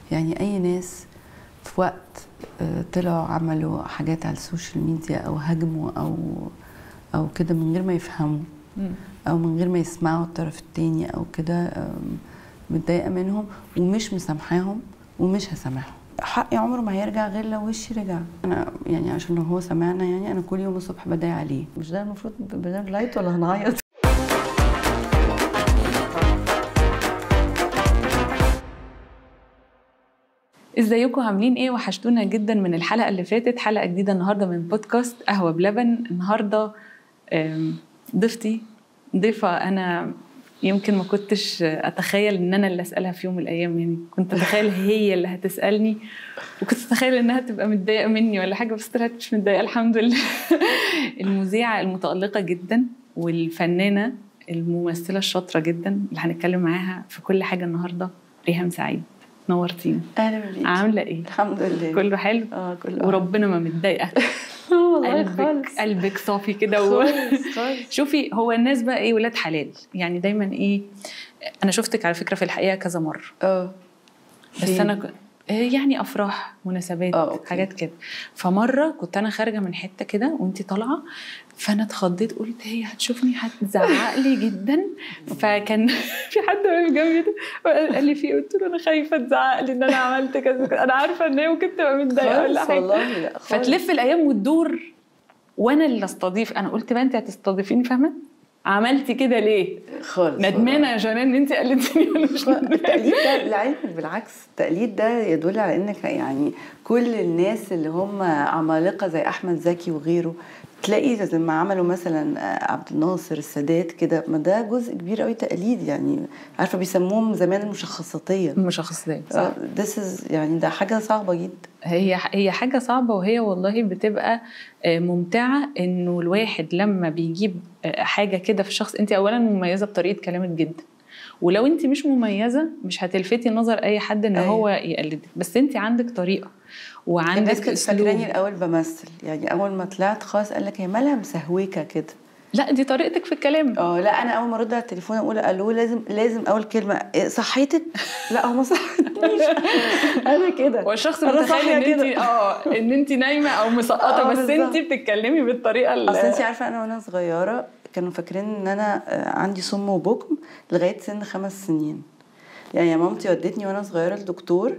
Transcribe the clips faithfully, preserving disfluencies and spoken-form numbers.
يعني اي ناس في وقت طلعوا عملوا حاجات على السوشيال ميديا او هاجموا او او كده من غير ما يفهموا او من غير ما يسمعوا الطرف التاني او كده، متضايقه منهم ومش مسامحاهم ومش هسامحهم. حقي عمره ما هيرجع غير لو وشي رجع. انا يعني عشان هو سمعنا، يعني انا كل يوم الصبح بدعي عليه. مش ده المفروض برنامج لايت ولا هنعيط؟ ازيكم عاملين ايه؟ وحشتونا جدا من الحلقه اللي فاتت. حلقه جديده النهارده من بودكاست قهوه بلبن. النهارده ضيفتي ضيفه انا يمكن ما كنتش اتخيل ان انا اللي اسالها في يوم من الايام. يعني كنت اتخيل هي اللي هتسالني، وكنت اتخيل انها تبقى متضايقه مني ولا حاجه، بس طلعت مش متضايقه الحمد لله. المذيعه المتالقه جدا والفنانه الممثله الشاطره جدا اللي هنتكلم معاها في كل حاجه النهارده، ريهام سعيد. نورتيني. اهلا بيكي. عامله ايه؟ الحمد لله كله حلو. اه كله وربنا ما متضايقه. والله قلبك خالص قلبك صافي كده. خالص خالص. شوفي، هو الناس بقى ايه؟ ولاد حلال يعني. دايما ايه، انا شفتك على فكره في الحقيقه كذا مره. اه بس انا ك... يعني افراح، مناسبات، أوه. حاجات كده. فمره كنت انا خارجه من حته كده وانتي طالعه، فانا اتخضيت قلت هي هتشوفني هتزعق لي جدا. فكان في حد واقف جنبي قال لي في، قلت له انا خايفه تزعق لي ان انا عملت كذا، انا عارفه ان هي ممكن تبقى متضايقه ولا حاجه. والله لا خالص. فتلف الايام وتدور وانا اللي استضيف. انا قلت بقى انت هتستضيفين، فاهمه؟ عملتي كده ليه؟ خالص. ندمانه يا جنان ان انت قلتيني ولا مش ندمانه؟ التقليد ده لعلمك بالعكس، التقليد ده يدل على انك يعني كل الناس اللي هم عمالقه زي احمد زكي وغيره، تلاقي لما عملوا مثلا عبد الناصر، السادات كده، ما ده جزء كبير قوي تقليد. يعني عارفه بيسموهم زمان المشخصاتيه. المشخصاتيه صح. This is يعني ده حاجه صعبه جدا. هي هي حاجه صعبه، وهي والله بتبقى ممتعه انه الواحد لما بيجيب حاجه كده في شخص. انت اولا مميزه بطريقه كلامك جدا، ولو انت مش مميزه مش هتلفتي نظر اي حد ان أيه. هو يقلدك، بس انت عندك طريقه وعندك الناس كانت فاكراني الاول بمثل. يعني اول ما طلعت خلاص قال لك هي مالها مسهوكه كده. لا دي طريقتك في الكلام. اه لا، انا اول ما ارد على التليفون اقول الو، لازم لازم اول كلمه صحيتك. لا هو ما صحتنيش. انا كده. والشخص متخيل ان انت اه ان انت نايمه او مسقطه، بس انت بتتكلمي بالطريقه اللي اصل انت عارفه انا وانا صغيره كانوا فاكرين ان انا عندي صم وبكم لغايه سن خمس سنين. يعني مامتي ودتني وانا صغيره للدكتور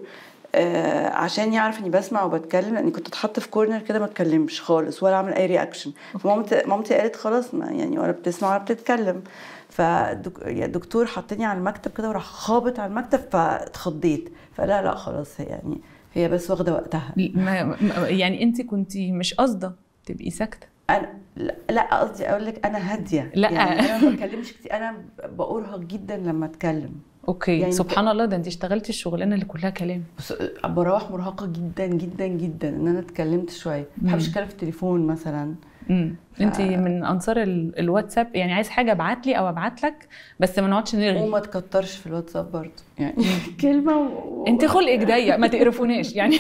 آه عشان يعرف اني بسمع وبتكلم، لاني كنت اتحط في كورنر كده ما اتكلمش خالص ولا اعمل اي رياكشن. فمامتي مامتي قالت خلاص، ما يعني ولا بتسمع ولا بتتكلم. فالدكتور حطني على المكتب كده وراح خابط على المكتب، فاتخضيت. فلا لا خلاص، يعني هي بس واخده وقتها. يعني انت كنتي مش قاصده تبقي ساكته؟ انا لا قصدي اقول لك انا هاديه. لا يعني انا ما بتكلمش كتير، انا بأرهق جدا لما اتكلم. اوكي يعني سبحان الله، ده انت اشتغلتي الشغلانه اللي كلها كلام. بس بروح مرهقه جدا جدا جدا ان انا اتكلمت شويه. ما بحبش اتكلم في التليفون مثلا. امم ف... انت من انصار الواتساب؟ يعني عايز حاجه ابعت لي او ابعت لك، بس ما نقعدش نرغي. وما تكترش في الواتساب برضه يعني. كلمه و... انت خلقك ضيق، ما تقرفوناش يعني.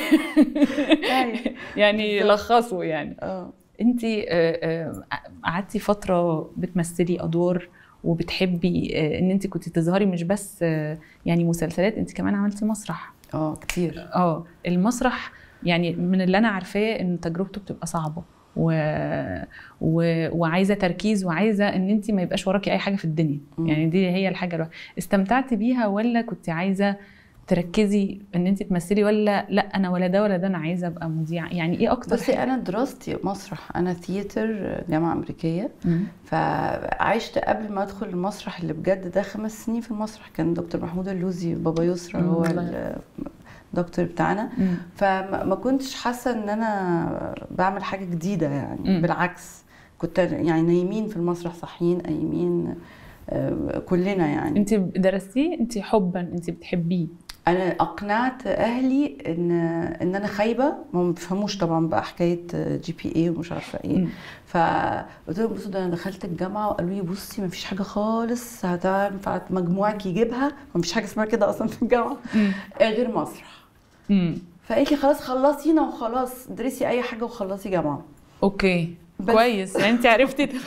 يعني لخصوا يعني. اه انت قعدتي فتره بتمثلي ادوار وبتحبي ان انت كنت تظهري، مش بس يعني مسلسلات، انت كمان عملتي مسرح. اه كتير. اه المسرح يعني من اللي انا عارفاه ان تجربته بتبقى صعبه و... و... وعايزه تركيز، وعايزه ان انت ما يبقاش وراكي اي حاجه في الدنيا. م. يعني دي هي الحاجه الوحيده. استمتعتي بيها ولا كنت عايزه تركزي ان انت تمثلي، ولا لا انا ولا ده ولا ده انا عايزه ابقى مذيعه؟ يعني ايه اكتر؟ بصي انا دراستي مسرح، انا ثياتر جامعه امريكيه. مم. فعشت قبل ما ادخل المسرح اللي بجد ده خمس سنين في المسرح. كان دكتور محمود اللوزي بابا يسرى هو الدكتور بتاعنا. مم. فما كنتش حاسه ان انا بعمل حاجه جديده يعني. مم. بالعكس كنت يعني نايمين في المسرح صاحيين قايمين كلنا يعني. انت درستيه انت حبا، انت بتحبيه؟ انا اقنعت اهلي ان ان انا خايبه، ما بيفهموش طبعا بقى حكايه جي بي اي ومش عارفه ايه. فقلت لهم بصوا، ده انا دخلت الجامعه وقالوا لي بصي ما فيش حاجه خالص هتنفع مجموعك يجيبها، ما فيش حاجه اسمها كده اصلا في الجامعه غير مسرح. فقالت لي خلاص خلصينا وخلاص، ادرسي اي حاجه وخلصي جامعه. اوكي كويس. يعني انت عرفتي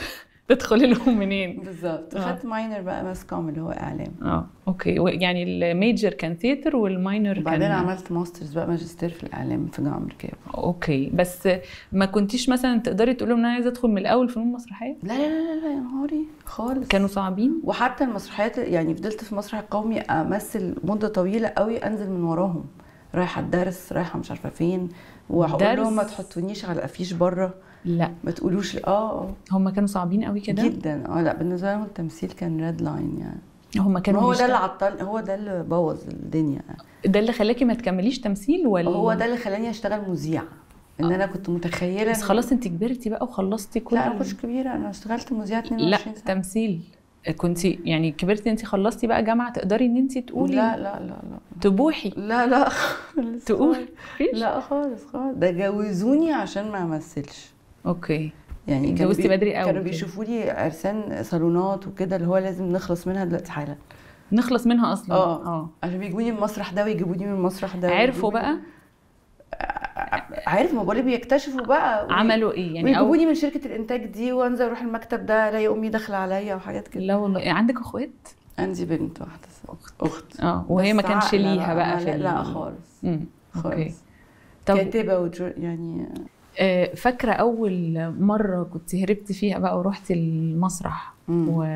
تدخلي لهم منين بالظبط. آه. خدت ماينر بقى ماس كوم اللي هو اعلام. اه اوكي. يعني الميجر كان ثياتر والماينر كان وبعدين عملت ماسترز بقى ماجستير في الاعلام في الجامعه الامريكيه. اوكي. بس ما كنتيش مثلا تقدري تقولي لهم انا عايزه ادخل من الاول فنون مسرحيه؟ لا لا لا لا يا نهاري خالص. كانوا صعبين. وحتى المسرحيات يعني فضلت في المسرح القومي امثل مده طويله قوي، انزل من وراهم رايحه الدرس رايحه مش عارفه فين، واقول لهم ما تحطونيش على الافيش بره، لا ما تقولوش اه هم كانوا صعبين قوي كده جدا. اه لا بالنسبه لهم التمثيل كان ريد لاين يعني. هم كانوا هو ده اللي عطل، هو ده اللي بوظ الدنيا يعني. ده اللي خلاكي ما تكمليش تمثيل ولا هو ده اللي خلاني اشتغل مذيعه؟ ان انا كنت متخيله بس خلاص انت كبرتي بقى وخلصتي كل. لا انا كنتش كبيره، انا اشتغلت مذيعه اتنين وعشرين لا سنه. تمثيل كنت يعني كبرتي انت خلصتي بقى جامعه تقدري ان انت تقولي؟ لا لا لا لا تبوحي؟ لا لا تقولي؟ لا خالص خالص. ده جوزوني عشان ما امثلش. اوكي. يعني اتجوزتي بي... بدري قوي. كانوا بيشوفوا لي عرسان صالونات وكده اللي هو لازم نخلص منها دلوقتي حالا. نخلص منها اصلا؟ اه اه عشان بيجوني من المسرح ده ويجيبوني من المسرح ده. عرفوا بقى؟ عارف ما بقولي بيكتشفوا بقى. عملوا ايه يعني؟ ويجيبوني أو... من شركه الانتاج دي، وانزل اروح المكتب ده الاقي امي داخله عليا وحاجات كده. لا والله. عندك اخوات؟ عندي بنت واحده اخت اخت اه وهي ما كانش ليها بقى في لا, لا خالص. امم اوكي. طب كاتبه وجو... يعني فاكره اول مره كنت هربتي فيها بقى ورحتي المسرح و...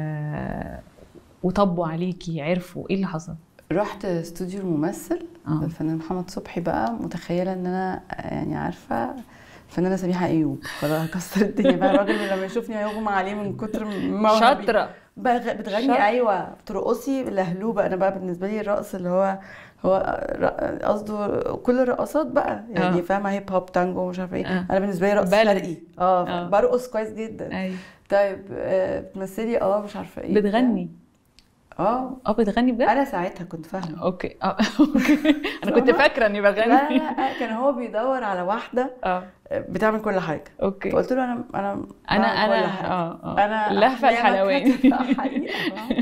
وطبوا عليكي عرفوا ايه اللي حصل؟ رحت استوديو الممثل آه. الفنان محمد صبحي بقى، متخيله ان انا يعني عارفه الفنانه سميحه ايوب خلاص هكسر الدنيا بقى. الراجل لما يشوفني هيغمى عليه من كتر ما شاطره بتغني شاطرة. ايوه بترقصي لهلوبه. انا بقى بالنسبه لي الرقص اللي هو هو قصده كل الرقصات بقى يعني آه. فاهمه هيب هوب تانجو مش عارفه ايه آه. انا بالنسبه لي رقص شرقي اه, آه. برقص كويس جدا. ايوه. طيب بتمثلي اه مش عارفه ايه بتغني اه اه بتغني بجد؟ انا ساعتها كنت فاهمه. اوكي اه اوكي. انا كنت فاكره اني بغني. لا لا كان هو بيدور على واحده اه بتعمل كل حاجه. اوكي. فقلت له انا انا انا انا اه اه انا اللهفه الحلواني حقيقه.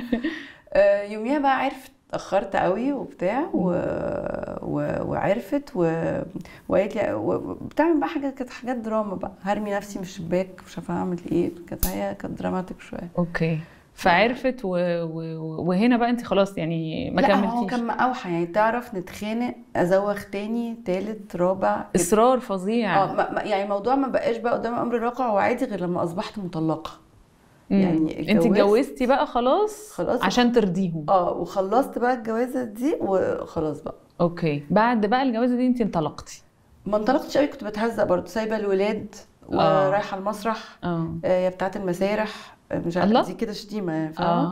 يوميها بقى عرفت اتاخرت قوي وبتاع و... و... وعرفت و... وقالت لي وبتعمل بقى حاجات كانت حاجات دراما بقى، هرمي نفسي من الشباك مش عارفه اعمل ايه. كانت هي كانت دراماتيك شويه. اوكي. فعرفت و... و... وهنا بقى انت خلاص يعني ما كملتيش؟ لا هو كان اوحى يعني تعرف نتخانق ازوغ تاني تالت رابع اصرار فظيع. اه ما... يعني الموضوع ما بقاش بقى قدام امر الواقع وعادي غير لما اصبحت مطلقه. يعني انت اتجوزتي بقى خلاص خلاص عشان ترضيهم. اه وخلصت بقى الجوازه دي وخلاص بقى. اوكي. بعد بقى الجوازه دي انت انطلقتي؟ ما انطلقتش قوي، كنت بتهزق برضه سايبه الولاد ورايحه المسرح اه يا بتاعه المسارح مش عارفه دي كده شتيمه يعني فاهمه.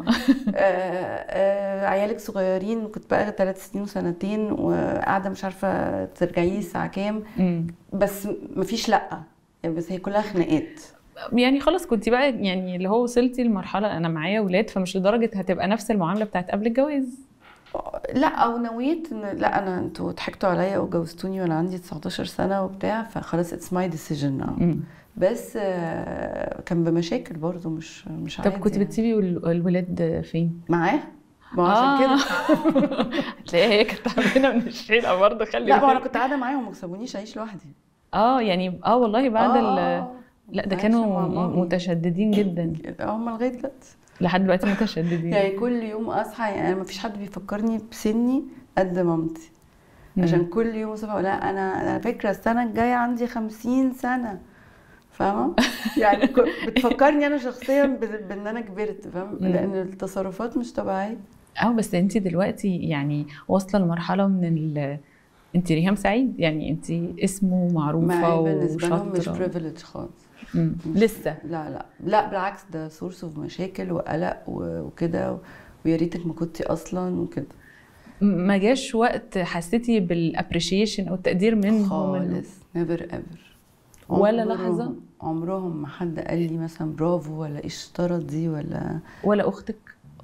آه. عيالك صغيرين كنت بقى ثلاث سنين وسنتين وقاعده مش عارفه ترجعي لي الساعه كام. بس مفيش لا يعني بس هي كلها خناقات يعني. خلاص كنتي بقى يعني اللي هو وصلتي لمرحله انا معايا اولاد فمش لدرجه هتبقى نفس المعامله بتاعت قبل الجواز. لا او نويت ان لا انا انتوا ضحكتوا عليا وجوزتوني وانا عندي تسعتاشر سنه وبتاع فخلاص اتس ماي ديسيجن ناو. بس كان بمشاكل برضو مش مش عادي. طب كنت يعني بتسيبي الولاد فين؟ معاه؟ ما عشان آه. كده هتلاقيها هي كانت تعبانه من الشيله برضه. خلي لا ما انا كنت قاعده معاهم وما سابونيش اعيش لوحدي. اه يعني اه والله بعد آه. ال لا ده كانوا متشددين جدا. هم لغايه دلوقتي لحد دلوقتي متشددين. يعني كل يوم اصحى يعني ما فيش حد بيفكرني بسني قد مامتي. عشان كل يوم اصحى لا انا انا فاكره السنه الجايه عندي خمسين سنه فاهمه. يعني بتفكرني انا شخصيا بان انا كبرت فاهم لان التصرفات مش طبيعيه. اه بس انت دلوقتي يعني واصله لمرحله من ال انت ريهام سعيد يعني انت اسمه معروفه بالنسبه لهم مش بريفيليج خالص. لسه لا لا لا بالعكس ده سورس اوف مشاكل وقلق وكده ويا ريتك ما كنتي اصلا وكده. ما جاش وقت حسيتي بالابريشيشن او التقدير منهم؟ خالص نيفر ايفر ولا لحظه. عمرهم ما حد قال لي مثلا برافو ولا ايش اشترط دي ولا ولا اختك؟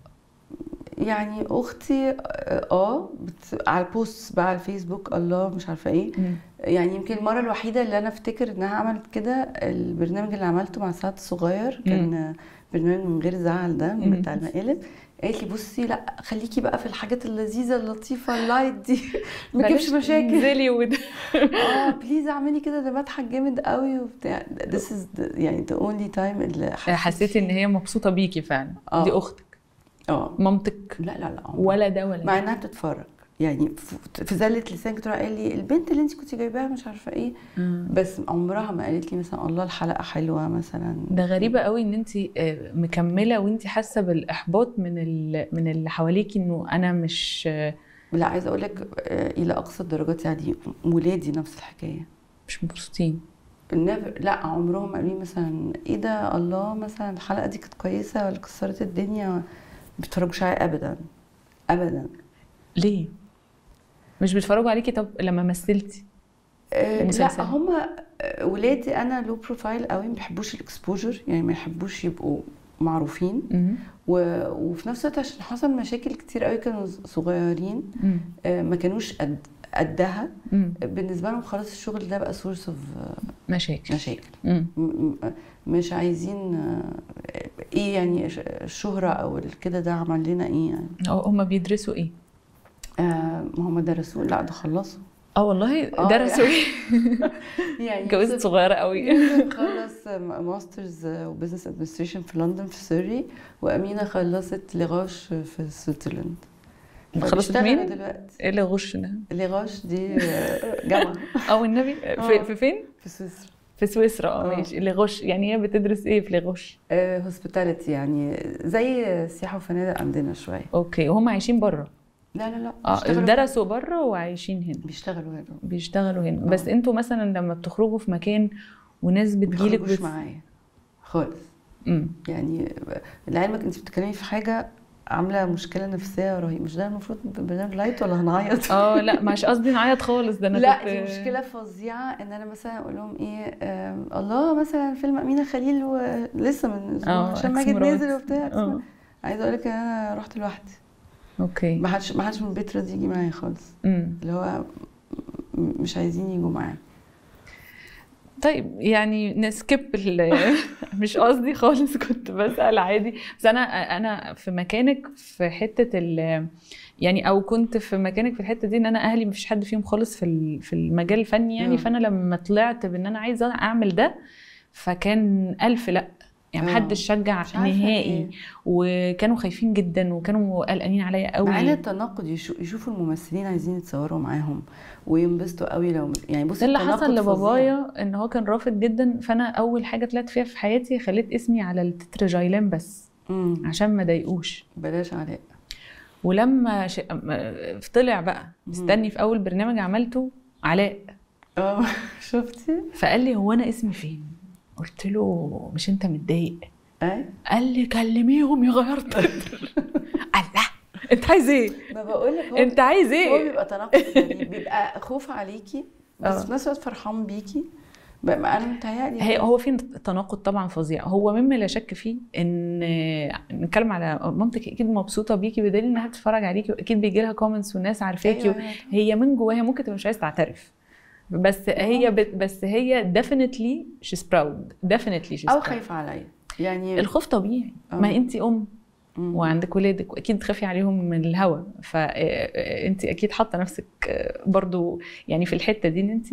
يعني اختي اه بت... على البوست بقى على الفيسبوك الله مش عارفه ايه. م. يعني يمكن المره الوحيده اللي انا افتكر انها عملت كده البرنامج اللي عملته مع سعد الصغير كان م. برنامج من غير زعل ده بتاع المقالب. قالت لي بصي لا خليكي بقى في الحاجات اللذيذه اللطيفه اللايت دي ما تجيبش مشاكل انزلي ود اه بليز اعملي كده ده بضحك جامد قوي وبتاع. this is the, يعني the only time اللي حسيتي ان هي مبسوطه بيكي فعلا. آه. دي اختك؟ اه مامتك؟ لا لا لا ولا ده ولا مع ده. انها بتتفرج يعني في زله لسان كده قال لي البنت اللي انت كنتي جايباها مش عارفه ايه مم. بس عمرها ما قالت لي مثلا الله الحلقه حلوه مثلا. ده غريبه قوي ان انت مكمله وانت حاسه بالاحباط من من اللي حواليكي انه انا مش. لا عايزه اقول لك الى اقصى الدرجات يعني ولادي نفس الحكايه مش مبسوطين. لا عمرهم قالوا لي مثلا ايه ده الله مثلا الحلقه دي كانت كويسه ولا كسرت الدنيا، ما بيتفرجوش عليا ابدا ابدا. ليه مش بيتفرجوا عليكي؟ طب لما مثلتي أه لا هم ولادي انا لو بروفايل قوي ما بيحبوش الاكسبوجر يعني ما يحبوش يبقوا معروفين و... وفي نفس الوقت عشان حصل مشاكل كتير قوي كانوا صغيرين أه ما كانوش قد قدها بالنسبه لهم خلاص الشغل ده بقى سورس اوف مشاكل مشاكل م... مش عايزين ايه يعني الشهره او كده ده عمل لنا ايه يعني. هم بيدرسوا ايه؟ آه ما هم درسوا لا ده خلصوا. اه والله درسوا ايه؟ يعني جوزت صغيره قوي. خلص ماسترز وبزنس ادمنستريشن في لندن في سوري، وامينه خلصت لغاش في سويسرلاند. خلصت مين دلوقتي؟ ايه لغاش ده؟ لغاش دي جامعه. اه النبي في, في فين؟ في سويسرا. في سويسرا اه ماشي. لغاش يعني هي بتدرس ايه في لغاش؟ هوسبيتاليتي يعني زي سياحه وفنادق عندنا شويه. اوكي وهم عايشين بره؟ لا لا لا اه درسوا بره وعايشين هنا. بيشتغلوا هنا بيشتغلوا هنا. بس انتوا مثلا لما بتخرجوا في مكان وناس بتجيلك مش بت... معايا خالص. امم يعني لعلمك انت بتتكلمي في حاجه عامله مشكله نفسيه رهيبه، مش ده المفروض برنامج لايت ولا هنعيط؟ اه لا مش قصدي نعيط خالص ده انا لا كنت... دي مشكله فظيعه ان انا مثلا اقول لهم ايه الله مثلا فيلم امينه خليل ولسه من اسبوع عشان ماجد نازل وبتاع عايزه اقول لك انا رحت لوحدي. اوكي ما حدش ما حدش من البيت راضي يجي معايا خالص. امم اللي هو مش عايزين يجوا معايا. طيب يعني نسكيب مش قصدي خالص كنت بسأل عادي. بس انا انا في مكانك في حته ال يعني او كنت في مكانك في الحته دي ان انا اهلي مفيش حد فيهم خالص في في المجال الفني يعني. فانا لما طلعت بان انا عايزه اعمل ده فكان الف لا يعني محدش شجع نهائي وكانوا خايفين جدا وكانوا قلقانين عليا قوي. معانا التناقض يشوفوا الممثلين عايزين يتصوروا معاهم وينبسطوا قوي لو يعني بصي اللي حصل لبابايا ان هو كان رافض جدا. فانا اول حاجه طلعت فيها في حياتي خليت اسمي على التتر جايلان بس مم. عشان ما ضايقوش بلاش علاء. ولما ش... طلع بقى استني في اول برنامج عملته علاء اه شفتي فقال لي هو انا اسمي فين؟ قلت له مش انت متضايق؟ ايه قال لي كلميهم يغيروا التتر. الله انت عايز ايه؟ ما بقول لك انت عايز ايه؟ هو بيبقى تناقض يعني بيبقى خوف عليكي بس في نفس الوقت فرحان بيكي. بقى انا متهيألي هي هو في تناقض طبعا فظيع. هو مما لا شك فيه ان نتكلم على مامتك اكيد مبسوطه بيكي بدليل انها بتتفرج عليكي واكيد بيجي لها كومنتس والناس عارفاكي. أيوة هي من جواها ممكن تبقى مش عايزه تعترف بس هي بس هي definitely she's proud definitely she's proud. او خايفه عليا يعني الخوف طبيعي. أوه. ما انت ام مم. وعندك ولادك واكيد تخافي عليهم من الهوا فانت اكيد حاطه نفسك برضو يعني في الحته دي ان انت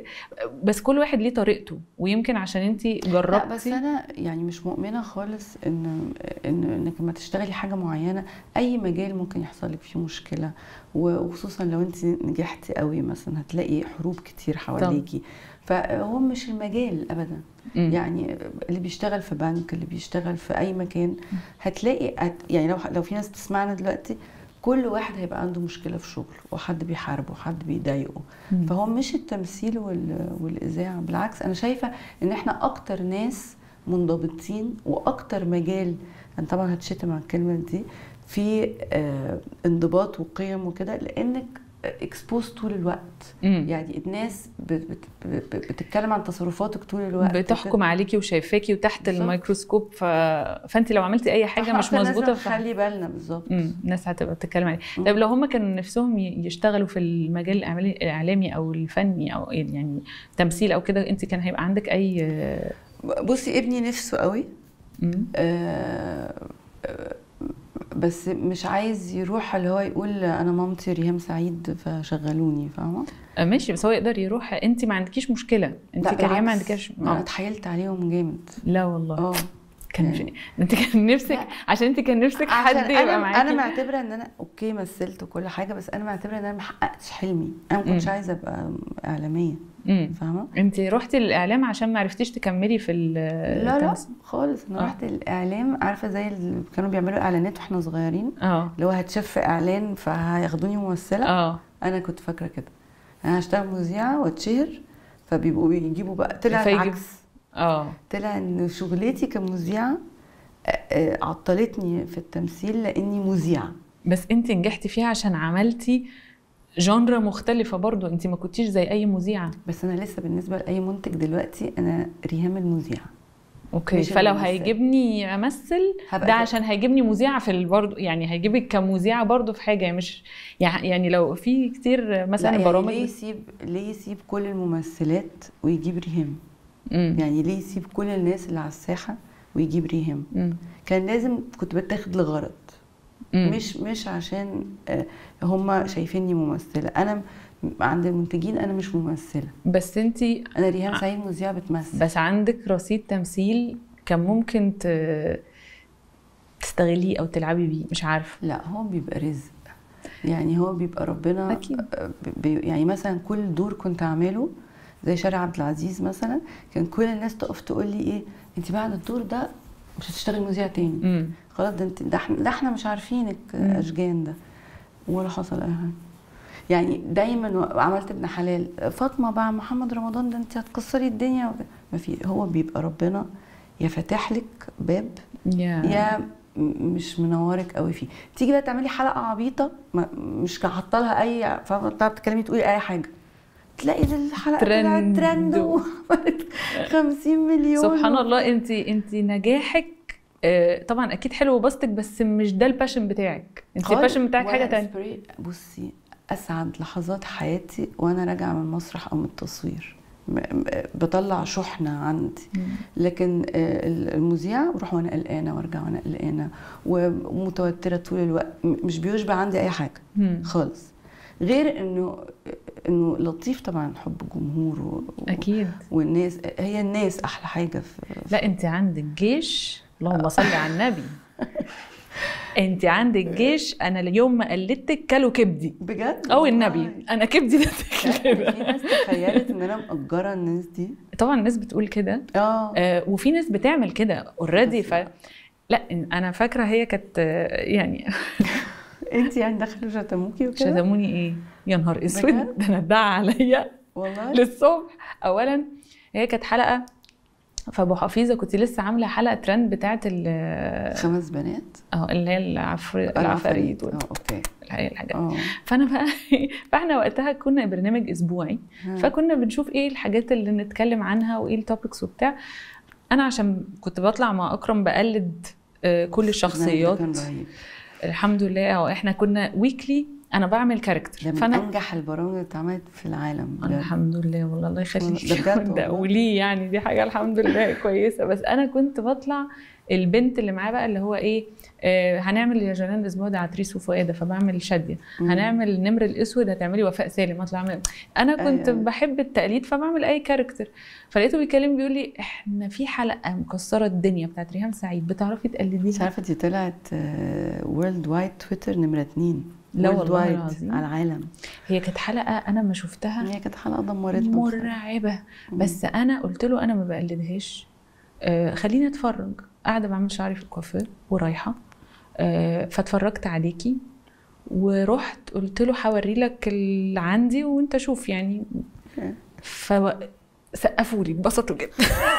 بس كل واحد ليه طريقته ويمكن عشان انت جربتي. لا بس انا يعني مش مؤمنه خالص ان ان انك لما تشتغلي حاجه معينه اي مجال ممكن يحصل لك فيه مشكله وخصوصا لو انت نجحتي قوي مثلا هتلاقي حروب كتير حواليكي. فهو مش المجال ابدا. مم. يعني اللي بيشتغل في بنك اللي بيشتغل في اي مكان هتلاقي يعني لو لو في ناس تسمعنا دلوقتي كل واحد هيبقى عنده مشكله في شغله وحد بيحاربه وحد بيضايقه. فهو مش التمثيل والاذاعه بالعكس انا شايفه ان احنا اكتر ناس منضبطين واكتر مجال انا طبعا هتشتم على الكلمه دي في آه انضباط وقيم وكده لانك اكسبوز طول الوقت. مم. يعني الناس بت بت بتتكلم عن تصرفاتك طول الوقت بتحكم عليكي وشايفاكي وتحت بالزبط. الميكروسكوب ف... فانت لو عملتي اي حاجه مش مظبوطه ف... خلي بالنا بالظبط الناس هتبقى بتتكلم عليك. طيب لو هم كانوا نفسهم يشتغلوا في المجال الاعلامي او الفني او يعني تمثيل او كده انت كان هيبقى عندك اي؟ بصي ابني نفسه قوي آه بس مش عايز يروح اللي هو يقول انا مامتي ريهام سعيد فشغلوني، فاهمه؟ ماشي، بس هو يقدر يروح. انت ما عندكيش مشكله، انت كريهام ما عندكيش. انا اتحايلت عليهم جامد. لا والله. اه كان في انت كان نفسك، عشان انت كان نفسك حد يبقى معاكي. انا معتبره ان انا اوكي مثلت وكل حاجه، بس انا معتبره ان انا ما حققتش حلمي. انا ما كنتش عايزه ابقى اعلاميه، فاهمه؟ انت رحتي الاعلام عشان ما عرفتيش تكملي في ال لا لا خالص. انا آه. رحت الاعلام، عارفه زي اللي كانوا بيعملوا اعلانات واحنا صغيرين، اه اللي هو هتشوف في اعلان فهياخدوني ممثله. اه انا كنت فاكره كده انا هشتغل مذيعه واتشهر، فبيبقوا بيجيبوا بقى. طلع العكس. اه طلع ان شغلتي كمذيعه عطلتني في التمثيل لاني مذيعه. بس انت نجحتي فيها عشان عملتي جانرا مختلفه برضو، انت ما كنتيش زي اي مذيعه. بس انا لسه بالنسبه لاي منتج دلوقتي انا ريهام المذيعه. اوكي، فلو هيجيبني امثل ده عشان هيجيبني مذيعه في برضو، يعني هيجيبك كمذيعه برضو في حاجه، مش يعني لو في كتير مثلا يعني برامج. ليه يسيب ليه يسيب كل الممثلات ويجيب ريهام؟ يعني ليه يسيب كل الناس اللي على الساحه ويجيب ريهام؟ مم. كان لازم كنت بتاخد لغرض، مم. مش مش عشان هم شايفيني ممثله. انا عند المنتجين انا مش ممثله، بس انتي انا ريهام سعيد مذيعه بتمثل. بس عندك رصيد تمثيل كان ممكن تستغليه او تلعبي بيه، مش عارفه. لا هو بيبقى رزق، يعني هو بيبقى ربنا أكيد. بي يعني مثلا كل دور كنت اعمله زي شارع عبد العزيز مثلا، كان كل الناس تقف تقول لي ايه انت بعد الدور ده مش هتشتغلي مذيعه تاني. مم. خلاص ده انت ده احنا, ده احنا مش عارفينك اشجان ده، ولا حصل اي حاجه. يعني دايما عملت ابن حلال فاطمه بقى محمد رمضان ده انت هتكسري الدنيا. ما في، هو بيبقى ربنا يا فاتح لك باب yeah. يا مش منورك قوي فيه. تيجي بقى تعملي حلقه عبيطه مش هحط لها اي، فاهمه؟ بتتكلمي تقولي اي حاجه تلاقي الحلقه طلعت ترند وعملت خمسين مليون. سبحان الله. انت انت نجاحك طبعا اكيد حلو وبسطك، بس مش ده الباشن بتاعك. انت الباشن بتاعك حاجه تانية. بصي اسعد لحظات حياتي وانا راجعه من المسرح او من التصوير، بطلع شحنه عندي. لكن المذيعه بروح وانا قلقانه وارجع وانا قلقانه ومتوتره طول الوقت، مش بيشبع عندي اي حاجه خالص، غير انه انه لطيف طبعا حب الجمهور و... اكيد والناس. هي الناس احلى حاجه في... لا انت عندك جيش، اللهم صل على النبي. انت عندك جيش. انا اليوم ما قلدتك كلوا كبدي بجد او النبي. انا كبدي ده كده. في ناس تخيلت ان انا مأجره الناس دي. طبعا الناس بتقول كده اه وفي ناس بتعمل كده اوريدي. ف لا انا فاكره هي كانت يعني انت يعني دخلوا شتموكي وكده؟ شتموني ايه يا نهار اسود، ده انا ادعى عليا والله للصبح. اولا هي كانت حلقه فابو حفيظه، كنت لسه عامله حلقه ترند بتاعه خمس بنات اه اللي هي العفريت العفاريت اه اوكي الحاجات. فانا بقى فاحنا وقتها كنا برنامج اسبوعي، فكنا بنشوف ايه الحاجات اللي نتكلم عنها وايه التوبكس وبتاع. انا عشان كنت بطلع مع اكرم بقلد كل الشخصيات الحمد لله. او احنا كنا ويكلي انا بعمل كاركتر، ده من انجح البرامج اللي اتعملت في العالم بجد. الحمد لله والله الله يخليك. ده وليه يعني دي حاجه الحمد لله كويسه. بس انا كنت بطلع البنت اللي معاه بقى اللي هو ايه آه هنعمل يا جنان الاسبوع ده عتريس وفؤاده فبعمل شاديه، هنعمل النمر الاسود هتعملي وفاء سالم اطلع من. انا كنت أيوة. بحب التقليد فبعمل اي كاركتر. فلقيته بيكلم بيقول لي احنا في حلقه مكسره الدنيا بتاعت ريهام سعيد بتعرفي تقلديها؟ مش عارفه دي طلعت وورلد وايد تويتر نمره اتنين. لا والله العظيم على العالم. هي كانت حلقه انا ما شفتها، هي كانت حلقه دمرتني مرعبه. بس انا قلت له انا ما بقلدهاش، آه خليني اتفرج. قاعده بعمل شعري في الكوافير ورايحه آه فاتفرجت عليكي ورحت قلت له هوري لك اللي عندي وانت شوف يعني. فسقفوا لي اتبسطوا جدا.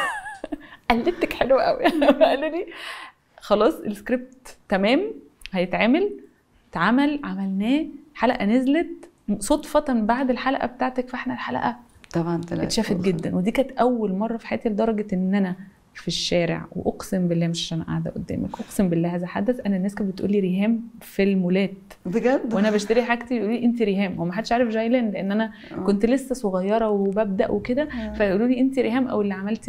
قلدتك حلوه قوي. قالوا لي خلاص السكريبت تمام هيتعمل. اتعمل عملناه، حلقه نزلت صدفه بعد الحلقه بتاعتك. فاحنا الحلقه طبعا طلعت اتشافت جدا، ودي كانت اول مره في حياتي لدرجه ان انا في الشارع واقسم بالله مش عشان قاعده قدامك، اقسم بالله هذا حدث. انا الناس كانت بتقول لي ريهام في المولات بجد وانا بشتري حاجتي يقولوا لي انت ريهام. هو ما حدش عارف جايلين لان انا أوه. كنت لسه صغيره وببدا وكده، فيقولوا لي انت ريهام او اللي عملتي ريهام.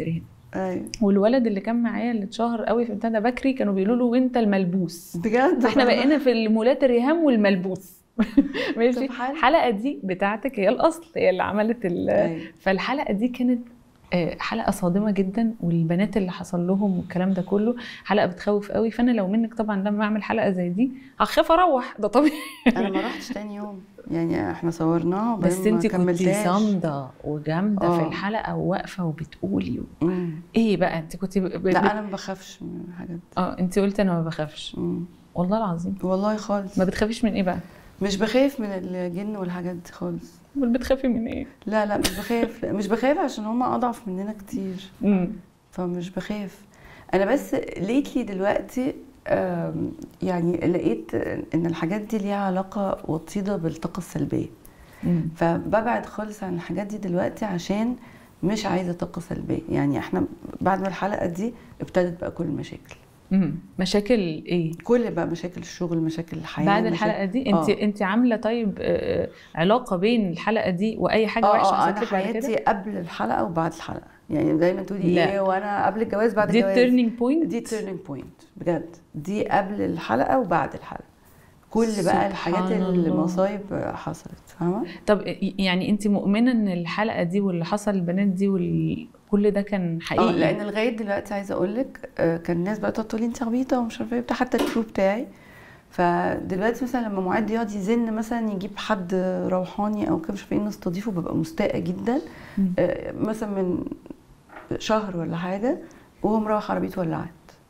ايوه. والولد اللي كان معايا اللي اتشهر قوي في بتاع ده بكري كانوا بيقولوا له وانت الملبوس بجد. احنا بقينا في المولات الريهام والملبوس. ماشي. طب حلو. الحلقه دي بتاعتك هي الاصل، هي اللي عملت ال... أيوة. فالحلقه دي كانت آه، حلقه صادمه جدا، والبنات اللي حصل لهم والكلام ده كله حلقه بتخوف قوي. فانا لو منك طبعا لما اعمل حلقه زي دي هخاف اروح، ده طبيعي. انا ما رحتش تاني يوم، يعني احنا صورناها بس انت كنتي صامده وجامده في الحلقه وواقفه وبتقولي و... ايه بقى انت كنتي ب... لا انا ما بخافش من الحاجات دي. اه انت قلتي انا ما بخافش. مم. والله العظيم والله خالص. ما بتخافيش من ايه بقى؟ مش بخاف من الجن والحاجات دي خالص. امال بتخافي من ايه؟ لا لا مش بخاف، مش بخاف عشان هما اضعف مننا كتير. امم فمش بخاف. انا بس ليتلي دلوقتي يعني لقيت ان الحاجات دي ليها علاقه وطيده بالطاقه السلبيه. مم. فببعد خالص عن الحاجات دي دلوقتي عشان مش عايزه طاقه سلبيه. يعني احنا بعد ما الحلقه دي ابتدت بقى كل المشاكل. امم مشاكل ايه؟ كل بقى مشاكل الشغل، مشاكل الحياه. بعد الحلقه دي انت آه. انت عامله طيب آه علاقه بين الحلقه دي واي حاجه وحشه حصلت لك بعد كده؟ انا حياتي قبل الحلقه وبعد الحلقه، يعني دايما تقولي لا. ايه وانا قبل الجواز بعد دي الجواز. دي التيرنينج بوينت. دي التيرنينج بوينت بجد، دي قبل الحلقه وبعد الحلقه. كل بقى الحاجات المصايب حصلت، فاهمه؟ طب يعني انت مؤمنه ان الحلقه دي واللي حصل للبنات دي وال... كل ده كان حقيقي؟ اه لان لغايه دلوقتي عايزه اقول لك كان الناس بقى تقول لي انت عبيطه ومش عارفه ايه بتاع، حتى الكرو بتاعي. فدلوقتي مثلا لما معد يقعد يزن مثلا يجيب حد روحاني او كده مش عارفه ايه نستضيفه، ببقى مستاءه جدا. آه مثلا من شهر ولا حاجه وهو مروح عربيته ولعت،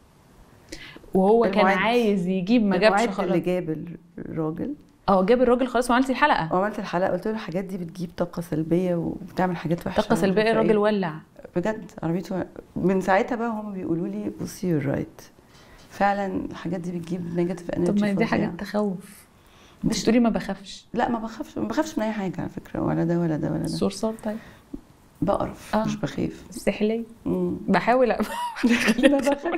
وهو كان عايز يجيب ما جابش خالص. اللي جاب الراجل اه جاب الراجل خلاص وعملتي الحلقه وعملت الحلقه قلت له الحاجات دي بتجيب طاقه سلبيه وبتعمل حاجات وحشه. طاقه سلبيه الراجل ولع بجد عربيته. من ساعتها بقى هم بيقولوا لي بصي يور رايت، فعلا الحاجات دي بتجيب نيجاتيف انرجي. طب ما دي حاجات تخوف. مش تقولي ما بخافش؟ لا ما بخافش، ما بخافش من اي حاجه على فكره، ولا ده ولا ده ولا ده. صرصار طيب بقرف آه. مش بخاف. استحلي بحاول أ... لا ده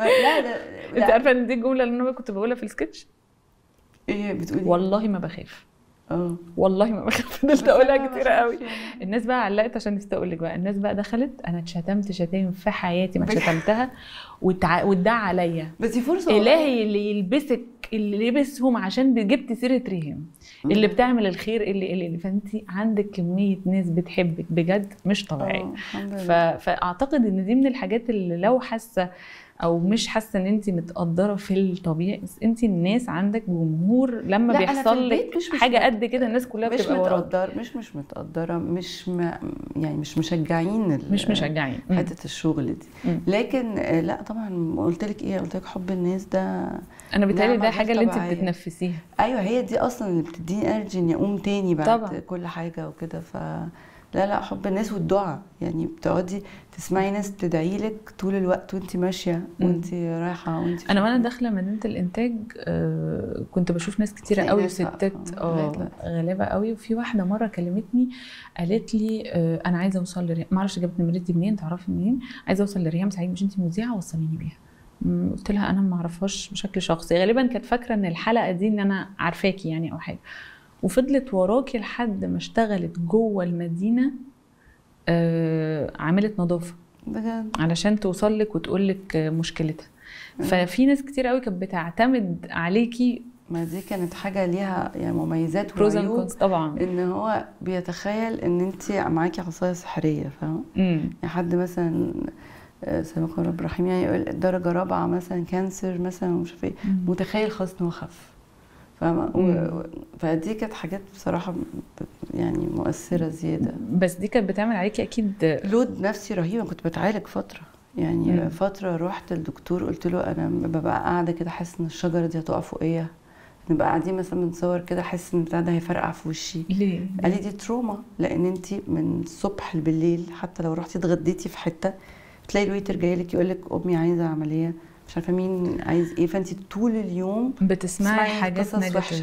انت عارفه ان دي الجمله اللي انا كنت بقولها في السكتش؟ ايه بتقولي؟ والله ما بخاف. اه والله ما بخاف. فضلت اقولها كتير قوي. الناس بقى علقت عشان نسيت اقول لك بقى، الناس بقى دخلت انا اتشتمت شتايم في حياتي ما شتمتها وتع... وادعى عليا. بس دي فرصه الهي اللي يلبسك اللي لبسهم عشان جبت سيره ريهام اللي بتعمل الخير اللي اللي فانت عندك كميه ناس بتحبك بجد مش طبيعيه. ف... فاعتقد ان دي من الحاجات اللي لو حاسه او مش حاسه ان انت متقدره في الطبيعي، انت الناس عندك جمهور لما بيحصل لك حاجه قد كده الناس كلها بتبقى وراك. مش متقدر مش مش متقدره مش م... يعني مش مشجعين مش مشجعين حته الشغل دي. مم. لكن لا طبعا قلت لك ايه، قلت لك حب الناس ده انا بالتالي ده حاجه اللي انت بتتنفسيها. ايوه هي دي اصلا اللي بتديني انرجي اني اقوم تاني بعد طبعا. كل حاجه وكده. ف لا لا حب الناس والدعاء، يعني بتقعدي تسمعي ناس تدعي لك طول الوقت وانت ماشيه وانت رايحه وانت. انا وانا داخله مدينه الانتاج آه كنت بشوف ناس كتيره قوي وستات اه غالبه قوي. وفي واحده مره كلمتني قالت لي آه انا عايزه اوصل لريهام، ما اعرفش جابت نمرتي منين، تعرفي منين؟ عايزه اوصل لريهام سعيد، مش انت مذيعه وصليني بيها. قلت لها انا ما اعرفهاش بشكل شخصي، غالبا كانت فاكره ان الحلقه دي ان انا عارفاكي يعني او حاجه. وفضلت وراكي لحد ما اشتغلت جوه المدينه آه عامله نظافه بجد علشان توصل لك وتقول لك مشكلتها. ففي ناس كتير قوي كانت بتعتمد عليكي. ما دي كانت حاجه ليها يعني مميزات وعيوب طبعا، ان هو بيتخيل ان انت معاكي عصايه سحريه، فاهمه؟ يعني حد مثلا سابقا رب رحيم يعني يقول درجه رابعه مثلا كانسر مثلا ومش عارفه ايه، متخيل خلاص ان هو خف، فاهمه؟ و... فدي كانت حاجات بصراحه يعني مؤثره زياده. بس دي كانت بتعمل عليكي اكيد لود نفسي رهيب. كنت بتعالج فتره يعني مم. فتره رحت للدكتور قلت له انا ببقى قاعده كده حاسه ان الشجره دي هتقع فوقيا، نبقى قاعدين مثلا بنصور كده احس ان البتاع ده هيفرقع في وشي. ليه؟ قال لي دي تروما، لان انت من الصبح بالليل حتى لو رحتي اتغديتي في حته تلاقي الويتر جاي لك يقول لك امي عايزه عمليه مش عارفه مين عايز ايه، فانت طول اليوم بتسمعي حاجات نيجاتيف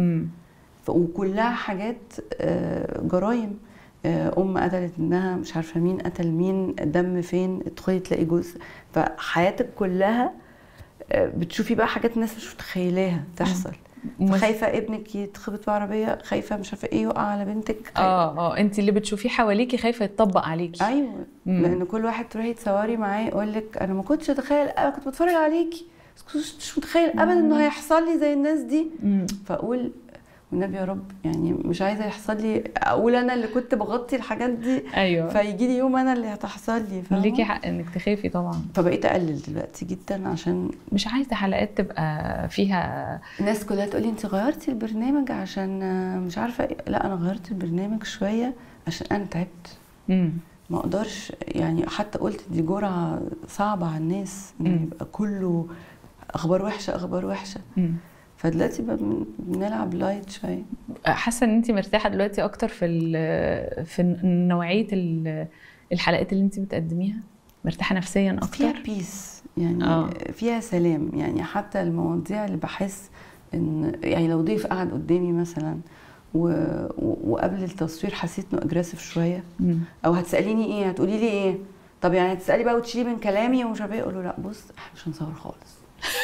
وكلها حاجات جرايم. ام قتلت ابنها مش عارفه مين قتل مين، دم فين، ادخلي تلاقي جزء. فحياتك كلها بتشوفي بقى حاجات الناس مش متخيلاها تحصل. خايفه ابنك يتخبط بعربيه، خايفه مش عارفه ايه يقع على بنتك. اه اه انت اللي بتشوفيه حواليكي خايفه يتطبق عليكي. ايوه. مم. لان كل واحد تروحي تصوري معاه يقول لك انا ما كنتش اتخيل، انا كنت بتفرج عليكي بس مش متخيل ابدا انه هيحصل لي زي الناس دي. مم. فاقول والنبي يا رب يعني مش عايزه يحصل لي، اقول انا اللي كنت بغطي الحاجات دي. ايوه. فيجي لي يوم انا اللي هتحصل لي. فاهمه؟ ليكي حق انك تخافي طبعا. فبقيت اقلل دلوقتي جدا عشان مش عايزه حلقات تبقى فيها الناس كلها تقول لي انت غيرتي البرنامج عشان مش عارفه إيه. لا انا غيرت البرنامج شويه عشان انا تعبت. امم ما اقدرش يعني، حتى قلت دي جرعه صعبه على الناس ان يبقى كله اخبار وحشه اخبار وحشه. امم فدلوقتي بنلعب لايت شويه. حاسه ان انت مرتاحه دلوقتي اكتر في في نوعيه الحلقات اللي انت بتقدميها؟ مرتاحه نفسيا اكتر؟ فيها بيس يعني. آه. فيها سلام يعني. حتى المواضيع اللي بحس ان يعني لو ضيف قاعد قدامي مثلا و... وقبل التصوير حسيت انه اجريسيف شويه، مم. او هتساليني ايه هتقولي لي ايه، طب يعني هتسالي بقى وتشيلي من كلامي ومش عارفه ايه، اقول له لا بص احنا مش هنصور خالص.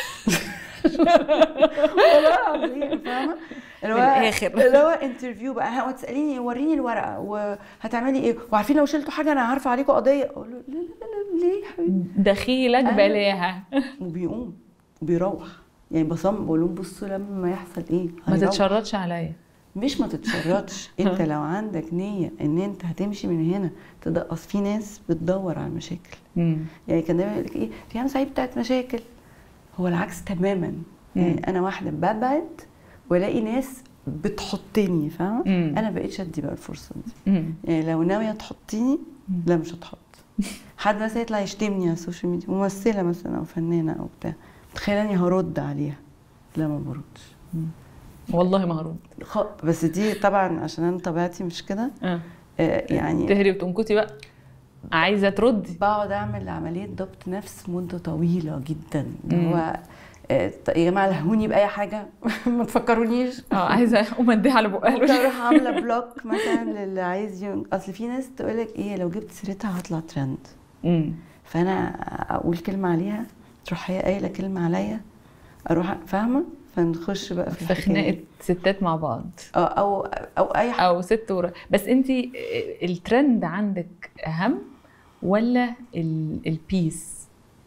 والله العظيم فاهمه؟ اللي هو الاخر اللي هو انترفيو بقى، هتساليني وريني الورقه وهتعملي ايه، وعارفين لو شلتوا حاجه انا عارفه عليكم قضيه. اقول له لا لا لا ليه يا حبيبي دخيلك بلاها. وبيقوم وبيروح يعني. بصمم بقول لهم بصوا لما يحصل ايه ما تتشرطش عليا. مش ما تتشرطش، انت لو عندك نيه ان انت هتمشي من هنا تدقص. في ناس بتدور على المشاكل. مم. يعني كان دايما يقول لك ايه ريهام سعيد بتاعت مشاكل. هو العكس تماما. يعني انا واحده ببعد والاقي ناس بتحطني، فاهمه؟ انا بقيتش ادي بقى الفرصه دي. مم. يعني لو ناويه تحطيني لا مش هتحط. حد مثلا يطلع يشتمني على السوشيال ميديا، ممثله مثلا او فنانه او بتاع، تخيلني هرد عليها؟ لا ما بردش. والله ما هرد. بس دي طبعا عشان انا طبيعتي مش كده. اه يعني تهري وتنكتي بقى، عايزه تردي. بقعد اعمل عمليه ضبط نفس مده طويله جدا. هو يا جماعه لهوني باي حاجه ما تفكرونيش. اه عايزه اقوم اديها على بقها. اروح عامله بلوك مثلا للي عايز يون. اصل في ناس تقول لك ايه لو جبت سيرتها هطلع ترند. امم فانا اقول كلمه عليها تروح هي قايله كلمه عليا، اروح فاهمه، فنخش بقى في خناقه ستات مع بعض. اه او او اي حاجه او ست ورا. بس انت الترند عندك اهم ولا البيس؟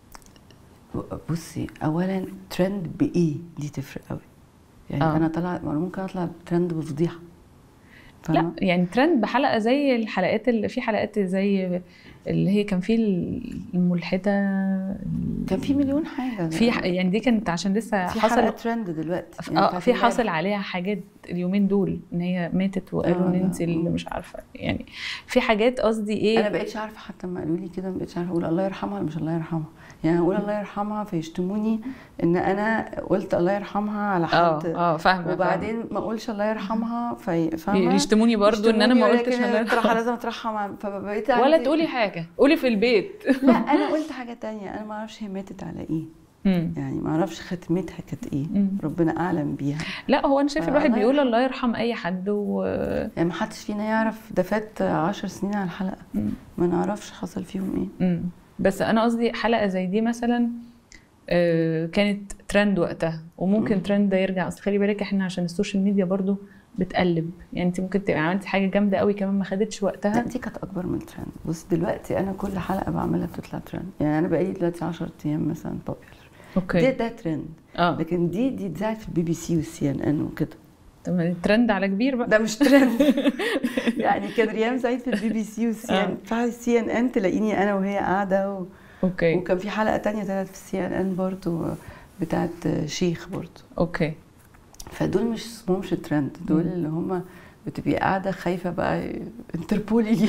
بصي اولا ترند بايه دي تفرق قوي يعني. آه. انا طلع انا ممكن اطلع ترند بفضيحه. لا يعني ترند بحلقه زي الحلقات اللي في حلقات زي اللي هي كان في الملحده، كان في مليون حاجه في يعني. دي كانت عشان لسه في حصل حلقه ترند دلوقتي يعني. اه في حاصل عليها حاجات اليومين دول ان هي ماتت وقالوا ان انت اللي مش عارفه يعني. في حاجات قصدي ايه، انا بقيتش عارفه حتى لما قالوا لي كده ما بقيتش عارفه اقول الله يرحمها ولا مش الله يرحمها. يعني اقول الله يرحمها فيشتموني ان انا قلت الله يرحمها على حد. اه اه فاهمه. وبعدين ما اقولش الله يرحمها فاهمه يشتموني برضو ان انا ما قلتش الله يرحمها. لازم اطرحها. فبقيت ولا تقولي حاجه، قولي في البيت. لا انا قلت حاجه تانية. انا ما اعرفش هي ماتت على ايه. مم. يعني ما اعرفش ختمتها كانت ايه. مم. ربنا اعلم بيها. لا هو انا شايفه الواحد بيقول الله يرحم اي حد و... يعني ما حدش فينا يعرف ده فات عشر سنين على الحلقه. مم. ما نعرفش حصل فيهم ايه. مم. بس انا قصدي حلقه زي دي مثلا كانت ترند وقتها وممكن مم. ترند ده يرجع. اصل خلي بالك احنا عشان السوشيال ميديا برضو بتقلب يعني. انت ممكن تبقى عملتي حاجه جامده قوي كمان ما خدتش وقتها. دي كانت اكبر من الترند. بص دلوقتي انا كل حلقه بعملها بتطلع ترند. يعني انا بقالي دلوقتي عشرة ايام مثلا بوبيلر. اوكي ده ده ترند. آه. لكن دي دي اتذاعت في البي بي سي والسي ان ان وكده. طب الترند على كبير بقى. ده مش ترند. يعني كان ريهام سعيد في البي بي سي والسي ان في السي ان ان تلاقيني انا وهي قاعده و... اوكي. وكان في حلقه تانية طلعت في السي ان ان برضو بتاعت شيخ برضو. اوكي. فدول مش اسمهمش ترند. دول اللي هم بتبقي قاعده خايفه بقى انتربول يجي.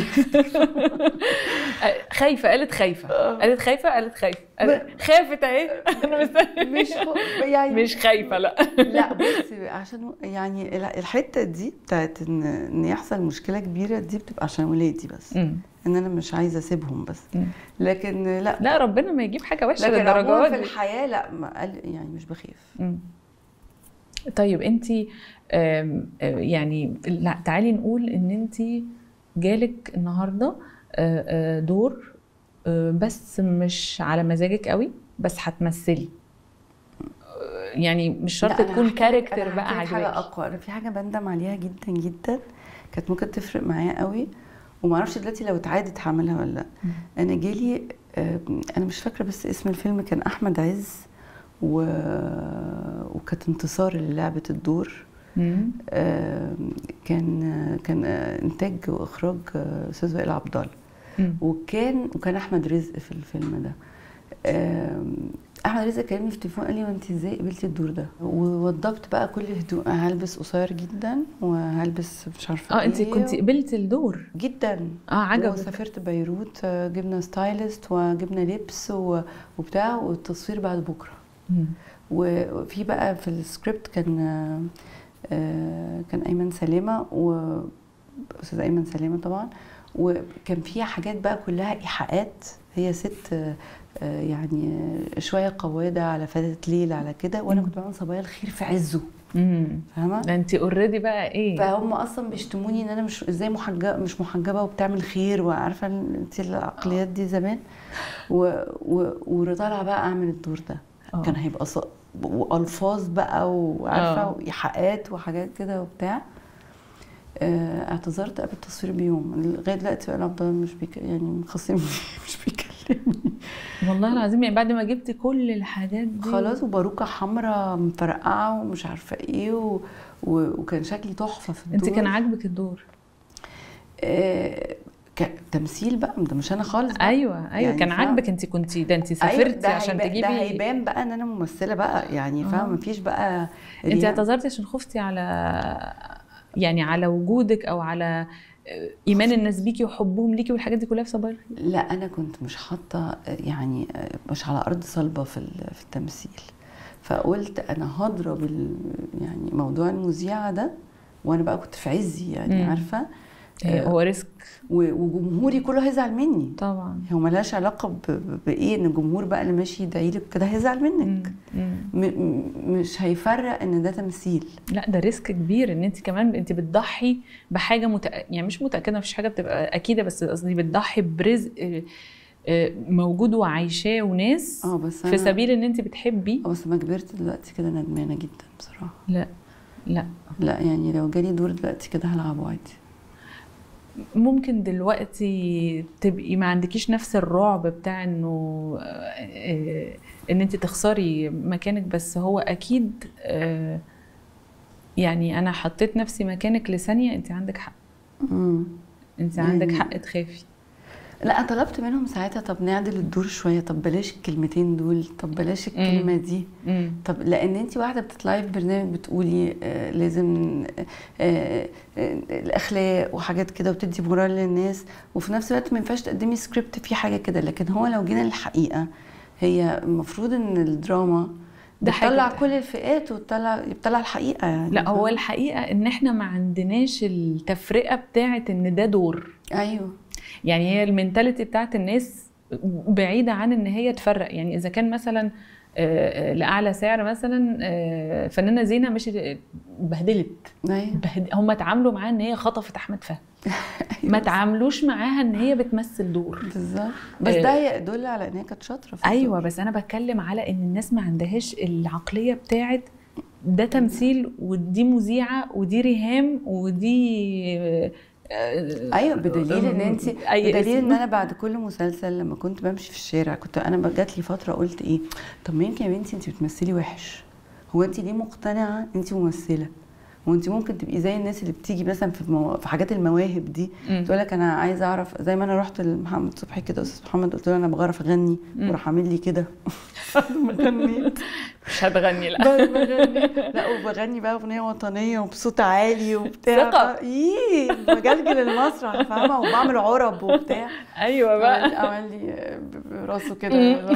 خايفه قالت خايفه قالت خايفه قالت خايفه خافت اهي. مش يعني مش خايفه لا. لا بصي عشان يعني الحته دي بتاعت ان ان يحصل مشكله كبيره دي بتبقى عشان ولادي بس. م. ان انا مش عايزه اسيبهم بس. م. لكن لا لا ربنا ما يجيب حاجه وحشه للدرجه دي في الحياه. لا ما يعني مش بخاف. م. طيب انت يعني لا تعالي نقول ان انت جالك النهارده دور بس مش على مزاجك قوي بس هتمثلي يعني مش شرط تكون كاركتر بقى عجبك. حاجه اقوى، انا في حاجه بندم عليها جدا جدا كانت ممكن تفرق معايا قوي وما اعرفش دلوقتي لو اتعادت هعملها ولا لا. انا جالي انا مش فاكره بس اسم الفيلم كان احمد عز و... وكانت انتصار للعبه الدور. كان كان انتاج واخراج استاذ وائل عبد الله، وكان وكان احمد رزق في الفيلم ده. احمد رزق كلمني في التليفون قال لي وانت ازاي قبلتي الدور ده؟ ووضبت بقى كل هدوء، هلبس قصير جدا وهلبس مش عارفه اه انت كنت قبلتي الدور جدا. اه عجبك. وسافرت بيروت، جبنا ستايلست وجبنا لبس وبتاع، والتصوير بعد بكره. مم. وفي بقى في السكريبت كان كان ايمن سلامه واستاذ ايمن سلامه طبعا، وكان فيها حاجات بقى كلها ايحاءات. هي ست يعني شويه قواده على فتاه ليل على كده، وانا كنت بعمل صبايا الخير في عزه. فاهمه؟ ده انت اوريدي بقى ايه، فهم اصلا بيشتموني ان انا مش ازاي محجبه مش محجبه وبتعمل خير، وعارفه انت العقليات دي زمان. وطالعه بقى اعمل الدور ده. أوه. كان هيبقى ص... والفاظ بقى وعارفه وايحاءات وحاجات كده وبتاع. اعتذرت قبل التصوير بيوم، لغايه دلوقتي وائل عبد الله مش بيك... يعني مخصمني مش بيكلمني والله العظيم. يعني بعد ما جبت كل الحاجات دي خلاص، وباروكه حمراء مفرقعه ومش عارفه ايه و... و... وكان شكلي تحفه في الدور. انت كان عاجبك الدور؟ آه... تمثيل بقى، ده مش انا خالص بقى. ايوه ايوه يعني كان عاجبك. انت كنتي ده انت سافرتي أيوة عشان تجيبي، ده هيبان بقى ان انا ممثله بقى يعني. فاهمه؟ مفيش بقى. انت اعتذرتي عشان خفتي على يعني على وجودك او على ايمان الناس بيكي وحبهم ليكي والحاجات دي كلها في صبايا الخير؟ لا انا كنت مش حاطه يعني مش على ارض صلبه في في التمثيل، فقلت انا هضرب يعني موضوع المذيعه ده، وانا بقى كنت في عزي يعني. مم. عارفه هو ريسك، وجمهوري كله هيزعل مني طبعا. هو ملهاش علاقه بايه ان الجمهور بقى اللي ماشي يدعي لك كده هيزعل منك. مش هيفرق ان ده تمثيل. لا ده ريسك كبير، ان انت كمان انت بتضحي بحاجه متأ... يعني مش متاكده، مفيش حاجه بتبقى اكيده، بس قصدي بتضحي برزق موجود وعايشاه وناس اه بس في سبيل ان انت بتحبي. اه بس ما كبرت دلوقتي كده ندمانه جدا بصراحه. لا لا لا يعني لو جالي دور دلوقتي كده هلعبه عادي. ممكن دلوقتي تبقي ما عندكيش نفس الرعب بتاع انه ان انت تخسري مكانك، بس هو اكيد يعني انا حطيت نفسي مكانك لثانيه، انت عندك حق. امم انت عندك حق تخافي. لا طلبت منهم ساعتها طب نعدل الدور شويه، طب بلاش الكلمتين دول، طب بلاش الكلمه دي. مم. طب لان انت واحده بتطلعي في برنامج بتقولي آه لازم آه آه الاخلاق وحاجات كده وبتدي مورال للناس، وفي نفس الوقت ما ينفعش تقدمي سكريبت فيه حاجه كده. لكن هو لو جينا للحقيقه، هي المفروض ان الدراما ده بتطلع كل الفئات وبتطلع بتطلع الحقيقه يعني. لا هو الحقيقه ان احنا ما عندناش التفرقه بتاعه ان ده دور. ايوه يعني هي المينتاليتي بتاعت الناس بعيده عن ان هي تفرق. يعني اذا كان مثلا لاعلى سعر مثلا فنانه زينه مش بهدلت، هم اتعاملوا معاها ان هي خطفت احمد فهمي. ما تعاملوش معاها ان هي بتمثل دور بالظبط. بس ده يدل على ان هي كانت شاطره في ايوه الدور. بس انا بتكلم على ان الناس ما عندهاش العقليه بتاعت ده تمثيل ودي مذيعه ودي ريهام ودي ايوه. بدليل ان انت بدليل ان انا بعد كل مسلسل لما كنت بمشي في الشارع كنت انا جات لي فتره قلت ايه، طب ما يمكن يا بنتي انت بتمثلي وحش، هو انت ليه مقتنعه انت ممثله؟ وانت ممكن تبقي زي الناس اللي بتيجي مثلا في مو... في حاجات المواهب دي تقول لك انا عايزه اعرف، زي ما انا رحت لمحمد صبحي كده استاذ محمد قلت له انا بعرف اغني، وراح عامل لي كده ما غنيت. مش هتغني لا بغني لا وبغني بقى اغنيه وطنيه وبصوت عالي وبتاع ثقه ايه بجلجل المسرح فاهمه وبعمل عرب وبتاع. ايوه بقى عمل لي راسه كده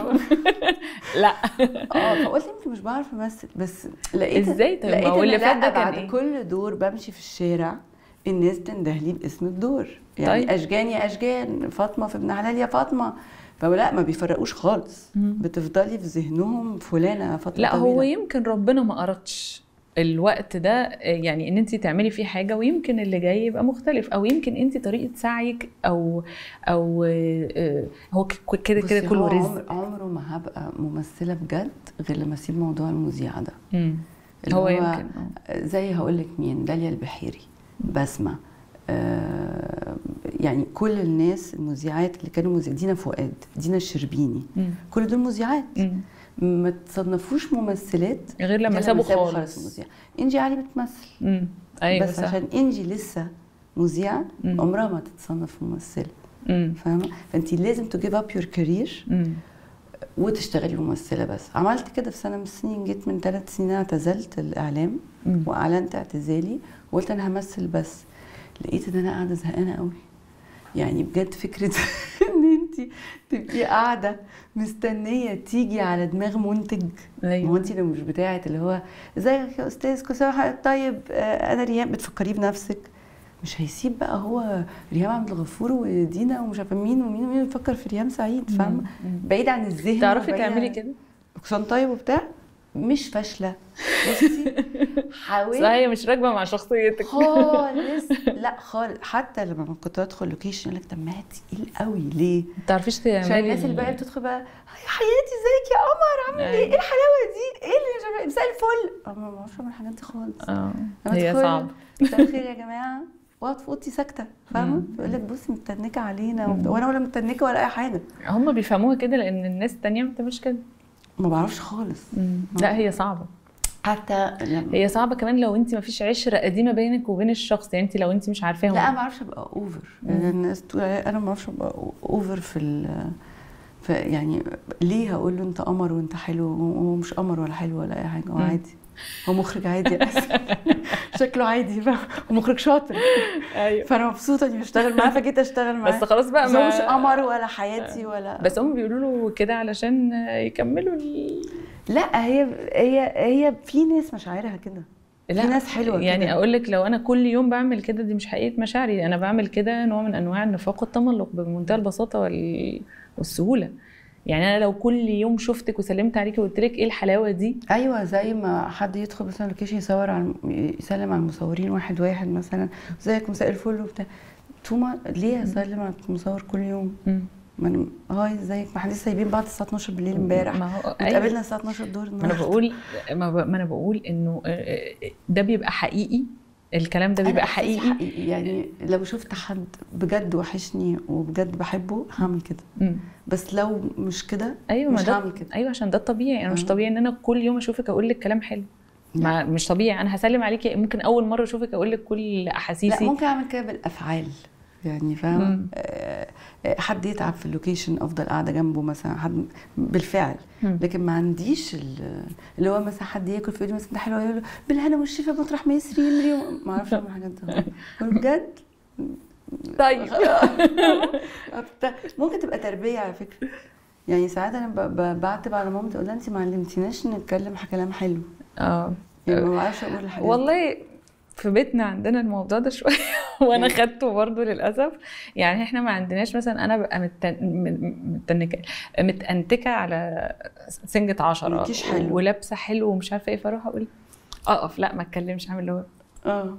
لا اه فقلت يمكن مش بعرف امثل. بس لقيت ازاي طيب ما هو اللي فات ده كان ايه؟ كل دور بمشي في الشارع الناس تندهلي باسم الدور يعني. طيب. اشجان يا اشجان، فاطمه في ابن حلال يا فاطمه، فلا ما بيفرقوش خالص. مم. بتفضلي في ذهنهم فلانه فاطمه. لا طويلة. هو يمكن ربنا ما أردش الوقت ده يعني ان انت تعملي فيه حاجه ويمكن اللي جاي يبقى مختلف، او يمكن انت طريقه سعيك او او هو كده كده كله رزق. عمر عمره ما هبقى ممثله بجد غير لما اسيب موضوع المذيعه ده. امم هو, هو يمكن زي هقول لك مين، داليا البحيري، بسمة، آه يعني كل الناس المذيعات اللي كانوا مذيعات، دينا فؤاد، دينا الشربيني، مم. كل دول مذيعات ما تصنفوش ممثلات غير لما سابوا خالص, خالص المذيع. انجي علي بتمثل، مم. أيوة بس صح. عشان انجي لسه مذيعه عمرها ما تتصنف ممثله، فاهمه؟ فانت لازم تو جيف اب يور كارير وتشتغلي ممثله. بس عملت كده في سنه من السنين، جيت من ثلاث سنين اعتزلت الاعلام مم. واعلنت اعتزالي وقلت انا همثل بس. لقيت ان انا قاعده زهقانه قوي، يعني بجد فكره ان انت تبقي قاعده مستنيه تيجي على دماغ منتج. أيوة. ما هو انت لو مش بتاعه اللي هو ازيك يا استاذ كسوحه، طيب انا ريهام، بتفكريه بنفسك، مش هيسيب بقى هو ريهام عبد الغفور ودينا ومش عارفه مين ومين ومين يفكر في ريهام سعيد، فاهمه؟ بعيد عن الذهن. تعرفي تعملي كده كسان طيب وبتاع، مش فاشله. بصي حاولت، هي مش راكبه مع شخصيتك خالص، لا خالص. حتى لما كنت ادخل لوكيشن يقول لك طب ما تقيل قوي ليه؟ ما تعرفيش تعملي. عشان الناس اللي بقى بتدخل بقى يا حياتي ازيك يا قمر عامل ايه؟ ايه الحلاوه دي؟ ايه اللي مساء الفل؟ انا ما بعرفش اعمل الحاجات دي خالص. اه هي صعبه. مساء الخير يا جماعه، واقعد في اوضتي ساكته، فاهمه؟ يقول لك بصي متنكه علينا، وانا ولا متنكه ولا اي حاجه. هم بيفهموها كده لان الناس الثانيه ما بتعملش كده. ما بعرفش خالص. لا هي صعبه، حتى هي صعبه كمان لو انت ما فيش عشره قديمه بينك وبين الشخص، يعني انت لو انت مش عارفاهم. لا انا ما بعرفش ابقى اوفر، يعني الناس تقول انا ما بعرفش ابقى اوفر في ال يعني ليه هقول له انت قمر وانت حلو، وهو مش قمر ولا حلو ولا اي حاجه، هو عادي، هو مخرج عادي شكله عادي، فاهم؟ ومخرج شاطر. ايوه، فانا مبسوطه اني بشتغل معاه، فجيت اشتغل معاه. بس خلاص بقى ما مش قمر ولا حياتي ولا، بس هم بيقولوا له كده علشان يكملوا ال... لا هي هي هي في ناس مشاعرها كده، في ناس حلوه يعني كده. اقول لك لو انا كل يوم بعمل كده دي مش حقيقه مشاعري، انا بعمل كده نوع من انواع النفاق والتملق بمنتهى البساطه وال... والسهوله. يعني انا لو كل يوم شفتك وسلمت عليكي وقلت لك ايه الحلاوه دي، ايوه زي ما حد يدخل مثلا لوكيشن يصور على يسلم على المصورين واحد واحد مثلا، ازيك مساء الفل وبتاع، توما ليه اسلم على المصور كل يوم؟ ما هاي ازيك، ما احنا لسه سايبين بعض الساعه اتناشر بالليل امبارح، اتقابلنا الساعه اتناشر الظهر النهارده. ما انا بقول ما انا بقول انه ده بيبقى حقيقي، الكلام ده بيبقى حقيقي. حقيقي يعني لو شفت حد بجد وحشني وبجد بحبه هعمل كده. مم. بس لو مش كده أيوة مش هعمل كده. ايوه عشان ده الطبيعي. انا أه. مش طبيعي ان انا كل يوم اشوفك اقول لك كلام حلو، ما مش طبيعي. انا هسلم عليكي ممكن اول مره اشوفك اقول لك كل احاسيسي، لا ممكن اعمل كده بالافعال يعني، فاهم؟ آه حد يتعب في اللوكيشن افضل قاعده جنبه مثلا، حد بالفعل. مم. لكن ما عنديش اللي هو مثلا حد ياكل في ايدي مثلا ده حلو يقول له بالهنا والشفا مطرح ما يسري يمري، ما اعرفش اعمل الحاجات دي بجد. طيب ممكن تبقى تربيه على فكره، يعني ساعات انا بعتب على مامتي اقول لها انت ما علمتيناش نتكلم كلام حلو. اه يعني ما بعرفش اقول الحاجات والله في بيتنا عندنا الموضوع ده شويه وانا خدته برضه للاسف. يعني احنا ما عندناش مثلا انا ببقى متنكه متانتكه على سنجة عشرة ولابسه حلو ومش عارفه ايه، فاروح اقول اقف لا ما اتكلمش، اعمل اللي هو اه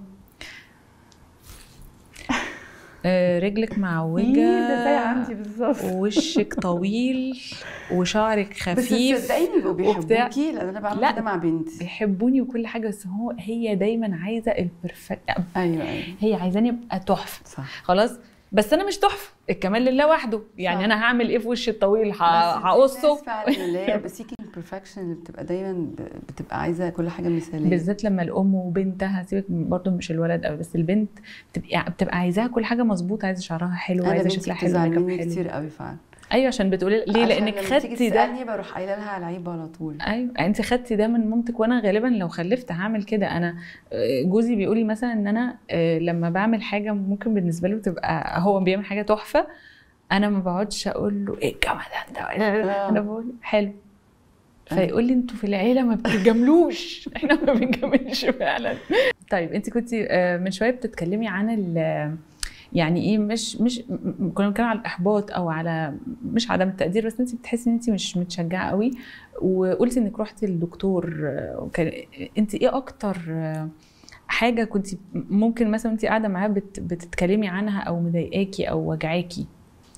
رجلك معوجه ده زي عندي بالظبط، ووشك طويل وشعرك خفيف. بس صدقيني بيبقوا بيحبوكي، لان انا بعمل كده مع بنتي. بيحبوني وكل حاجه، بس هو هي دايما عايزه البرفكت. ايوه ايوه هي عايزاني ابقى تحفه. خلاص بس انا مش تحفه، الكمال لله وحده. يعني صح. انا هعمل ايه في وشي الطويل؟ هقصه فعلا اللي هي بسيكينج بيرفكشن، اللي بتبقى دايما بتبقى عايزه كل حاجه مثاليه، بالذات لما الام وبنتها، سيبك برضه مش الولد قوي، بس البنت بتبقى بتبقى عايزاها كل حاجه مظبوطه، عايزه شعرها حلو، عايزه شكلها حلو، ميك اب حلو كتير قوي فعلا. ايوه عشان بتقولي ليه؟ لانك خدتي ده. انا بروح قايله لها على العيب على طول. ايوه انت خدتي ده من مامتك، وانا غالبا لو خلفت هعمل كده. انا جوزي بيقول لي مثلا ان انا لما بعمل حاجه ممكن بالنسبه له تبقى هو بيعمل حاجه تحفه، انا ما بقعدش اقول له ايه الجمال ده، انا بقول حلو، فيقول لي انتوا في العيله ما بتتجاملوش. احنا ما بنجاملش فعلا. طيب انت كنتي من شويه بتتكلمي عن ال يعني ايه، مش مش كنا بنتكلم على الاحباط او على مش عدم التقدير، بس انت بتحسي ان انت مش متشجعه قوي وقلتي انك رحتي للدكتور، كان انت ايه اكتر حاجه كنت ممكن مثلا انت قاعده معاه بت... بتتكلمي عنها او مضايقاكي او وجعاكي؟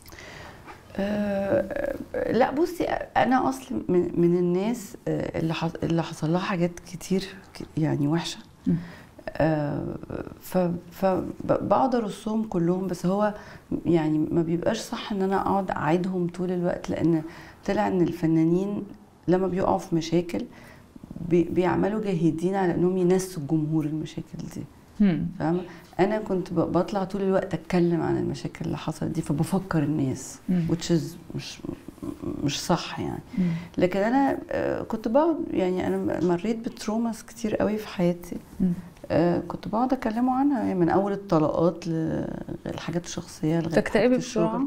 أه لا بصي، انا اصلا من, من الناس اللي حص... اللي حصل لها حاجات كتير يعني وحشه. أه ف فبقعد ارصهم كلهم، بس هو يعني ما بيبقاش صح ان انا اقعد اعيدهم طول الوقت، لان طلع ان الفنانين لما بيقعوا في مشاكل بي... بيعملوا جاهدين على انهم ينسوا الجمهور المشاكل دي. فاهمه؟ انا كنت بطلع طول الوقت اتكلم عن المشاكل اللي حصلت دي، فبفكر الناس which is مش مش صح يعني. مم. لكن انا كنت بقعد يعني انا مريت بتروماس كتير قوي في حياتي. مم. كنت بقعد اكلمه عنها يعني من اول الطلاقات للحاجات الشخصيه لغايه تكتئبي بسرعه؟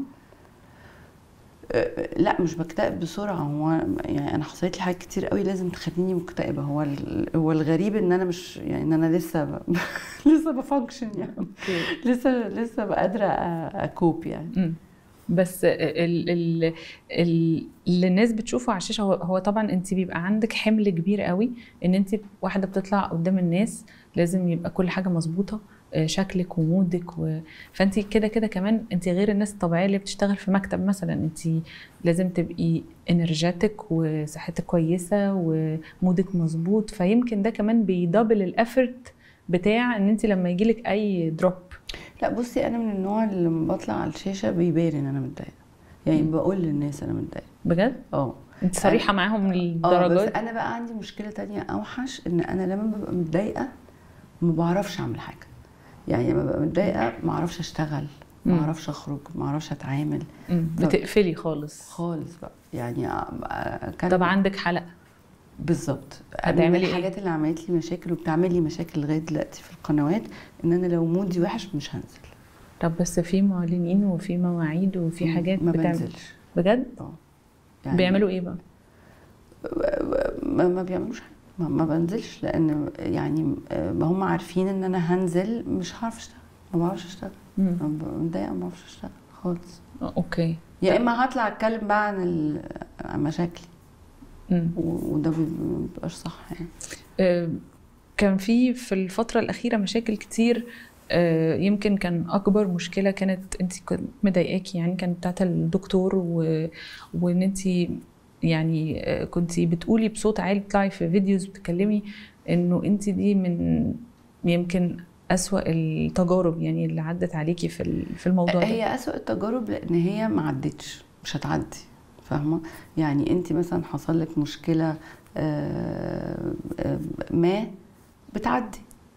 لا مش بكتئب بسرعه، هو يعني انا حصلت لي حاجات كتير قوي لازم تخليني مكتئبه. هو هو الغريب ان انا مش يعني ان انا لسه ب... لسه بفانكشن يعني لسه لسه قادره اكوب يعني. م. بس ال ال ال اللي الناس بتشوفه على الشاشه هو, هو طبعا انت بيبقى عندك حمل كبير قوي، ان انت واحده بتطلع قدام الناس لازم يبقى كل حاجه مظبوطه، شكلك ومودك و... فانت كده كده كمان انت غير الناس الطبيعيه اللي بتشتغل في مكتب مثلا، انت لازم تبقي انرجيتك وصحتك كويسه ومودك مظبوط، فيمكن ده كمان بيدبل الافورت بتاع ان انت لما يجيلك اي دروب. لا بصي، انا من النوع اللي لما بطلع على الشاشه بيبان ان انا متضايقه، يعني م. بقول للناس انا متضايقه بجد. اه انت صريحه معاهم للدرجات؟ اه بس انا بقى عندي مشكله تانية اوحش، ان انا لما ببقى متضايقه ما بعرفش اعمل حاجه. يعني لما ببقى متضايقه ما اعرفش اشتغل، ما اعرفش اخرج، ما اعرفش اتعامل. بتقفلي خالص خالص بقى يعني. كان طب عندك حلقه بالظبط من الحاجات اللي عملت لي مشاكل وبتعمل لي مشاكل لغايه دلوقتي في القنوات، ان انا لو مودي وحش مش هنزل. طب بس في معلنين وفي مواعيد وفي حاجات ما بتعمل. بنزلش بجد؟ اه يعني بيعملوا ايه بقى؟ ما, ما بيعملوش حاجه، ما, ما بنزلش، لان يعني ما هم عارفين ان انا هنزل مش هعرف اشتغل، ما بعرفش اشتغل، متضايقه ما بعرفش اشتغل خالص. اوكي. يا اما هطلع اتكلم بقى عن مشاكلي وده ما بيبقاش صح يعني. أه كان في في الفتره الاخيره مشاكل كتير، أه يمكن كان اكبر مشكله كانت انت كنت مضايقاكي يعني كانت بتاعت الدكتور، و... وان انت يعني كنت بتقولي بصوت عالي، بتطلعي في فيديوز بتتكلمي انه انت دي من يمكن أسوأ التجارب يعني اللي عدت عليكي في في الموضوع ده. هي أسوأ التجارب لان هي ما عدتش، مش هتعدي، فاهمه؟ يعني انت مثلا حصل لك مشكله ما بتعدي،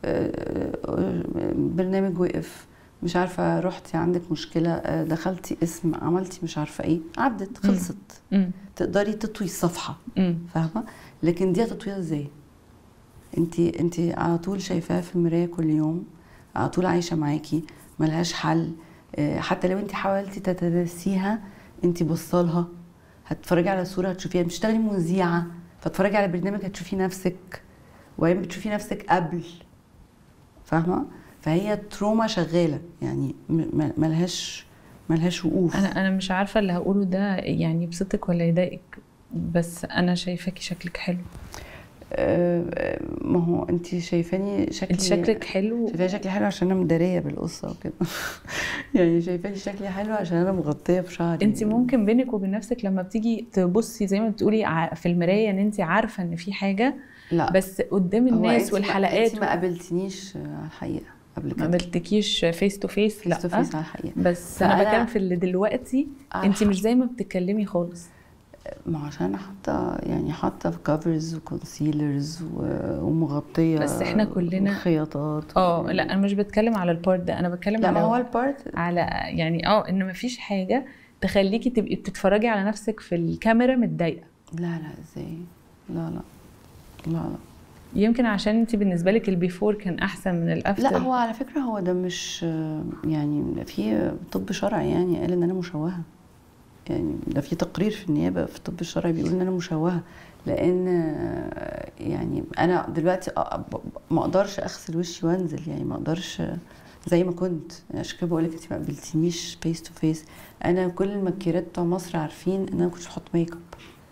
برنامج وقف، مش عارفه رحتي عندك مشكله دخلتي اسم عملتي مش عارفه ايه، عدت خلصت. م. تقدري تطوي الصفحه، فاهمه؟ لكن دي هتطويها ازاي؟ انت انت على طول شايفاها في المرايه كل يوم، على طول عايشه معاكي، ملهاش حل. حتى لو انت حاولتي تتداسيها انت بصالها، هتتفرجي على صوره هتشوفيها، بتشتغلي مذيعه فتتفرجي على برنامج هتشوفي نفسك، وبعدين بتشوفي نفسك قبل، فاهمه؟ فهي تروما شغاله يعني ملهاش ملهاش وقوف. انا انا مش عارفه اللي هقوله ده يعني يبسطك ولا يضايقك، بس انا شايفاكي شكلك حلو. أه ما هو انت شايفاني شكلي انت شكلك حلو، شايفاني شكلي حلو عشان انا مداريه بالقصه وكده يعني شايفاني شكلي حلو عشان انا مغطيه بشعري. انت ممكن بينك وبين نفسك لما بتيجي تبصي زي ما بتقولي في المرايه ان انت عارفه ان في حاجه، لا بس قدام الناس والحلقات. انت ما قابلتنيش على الحقيقه قبل كده؟ ما قابلتكيش فيس تو فيس؟ لا فيس تو فيس على الحقيقه، بس انا بتكلم في اللي دلوقتي انت مش زي ما بتتكلمي خالص. ما عشان انا حاطه يعني حاطه في كفرز وكونسيلرز ومغطيه، بس احنا كلنا خياطات. اه لا انا مش بتكلم على البارت ده، انا بتكلم لا على ما هو البارت على يعني اه ان مفيش حاجه تخليكي تبقي بتتفرجي على نفسك في الكاميرا متضايقه. لا لا ازاي، لا لا لا لا يمكن عشان انت بالنسبه لك البيفور كان احسن من الافتر. لا هو على فكره هو ده مش يعني في طب شرعي يعني قال ان انا مشوهه، يعني ده في تقرير في النيابه في الطب الشرعي بيقول ان انا مشوهه، لان يعني انا دلوقتي ما اقدرش اغسل وشي وانزل، يعني ما اقدرش زي ما كنت. عشان كده بقول لك انت ما قابلتنيش فيس تو فيس. انا كل المكيرات بتوع مصر عارفين ان انا ما كنتش بحط ميك اب،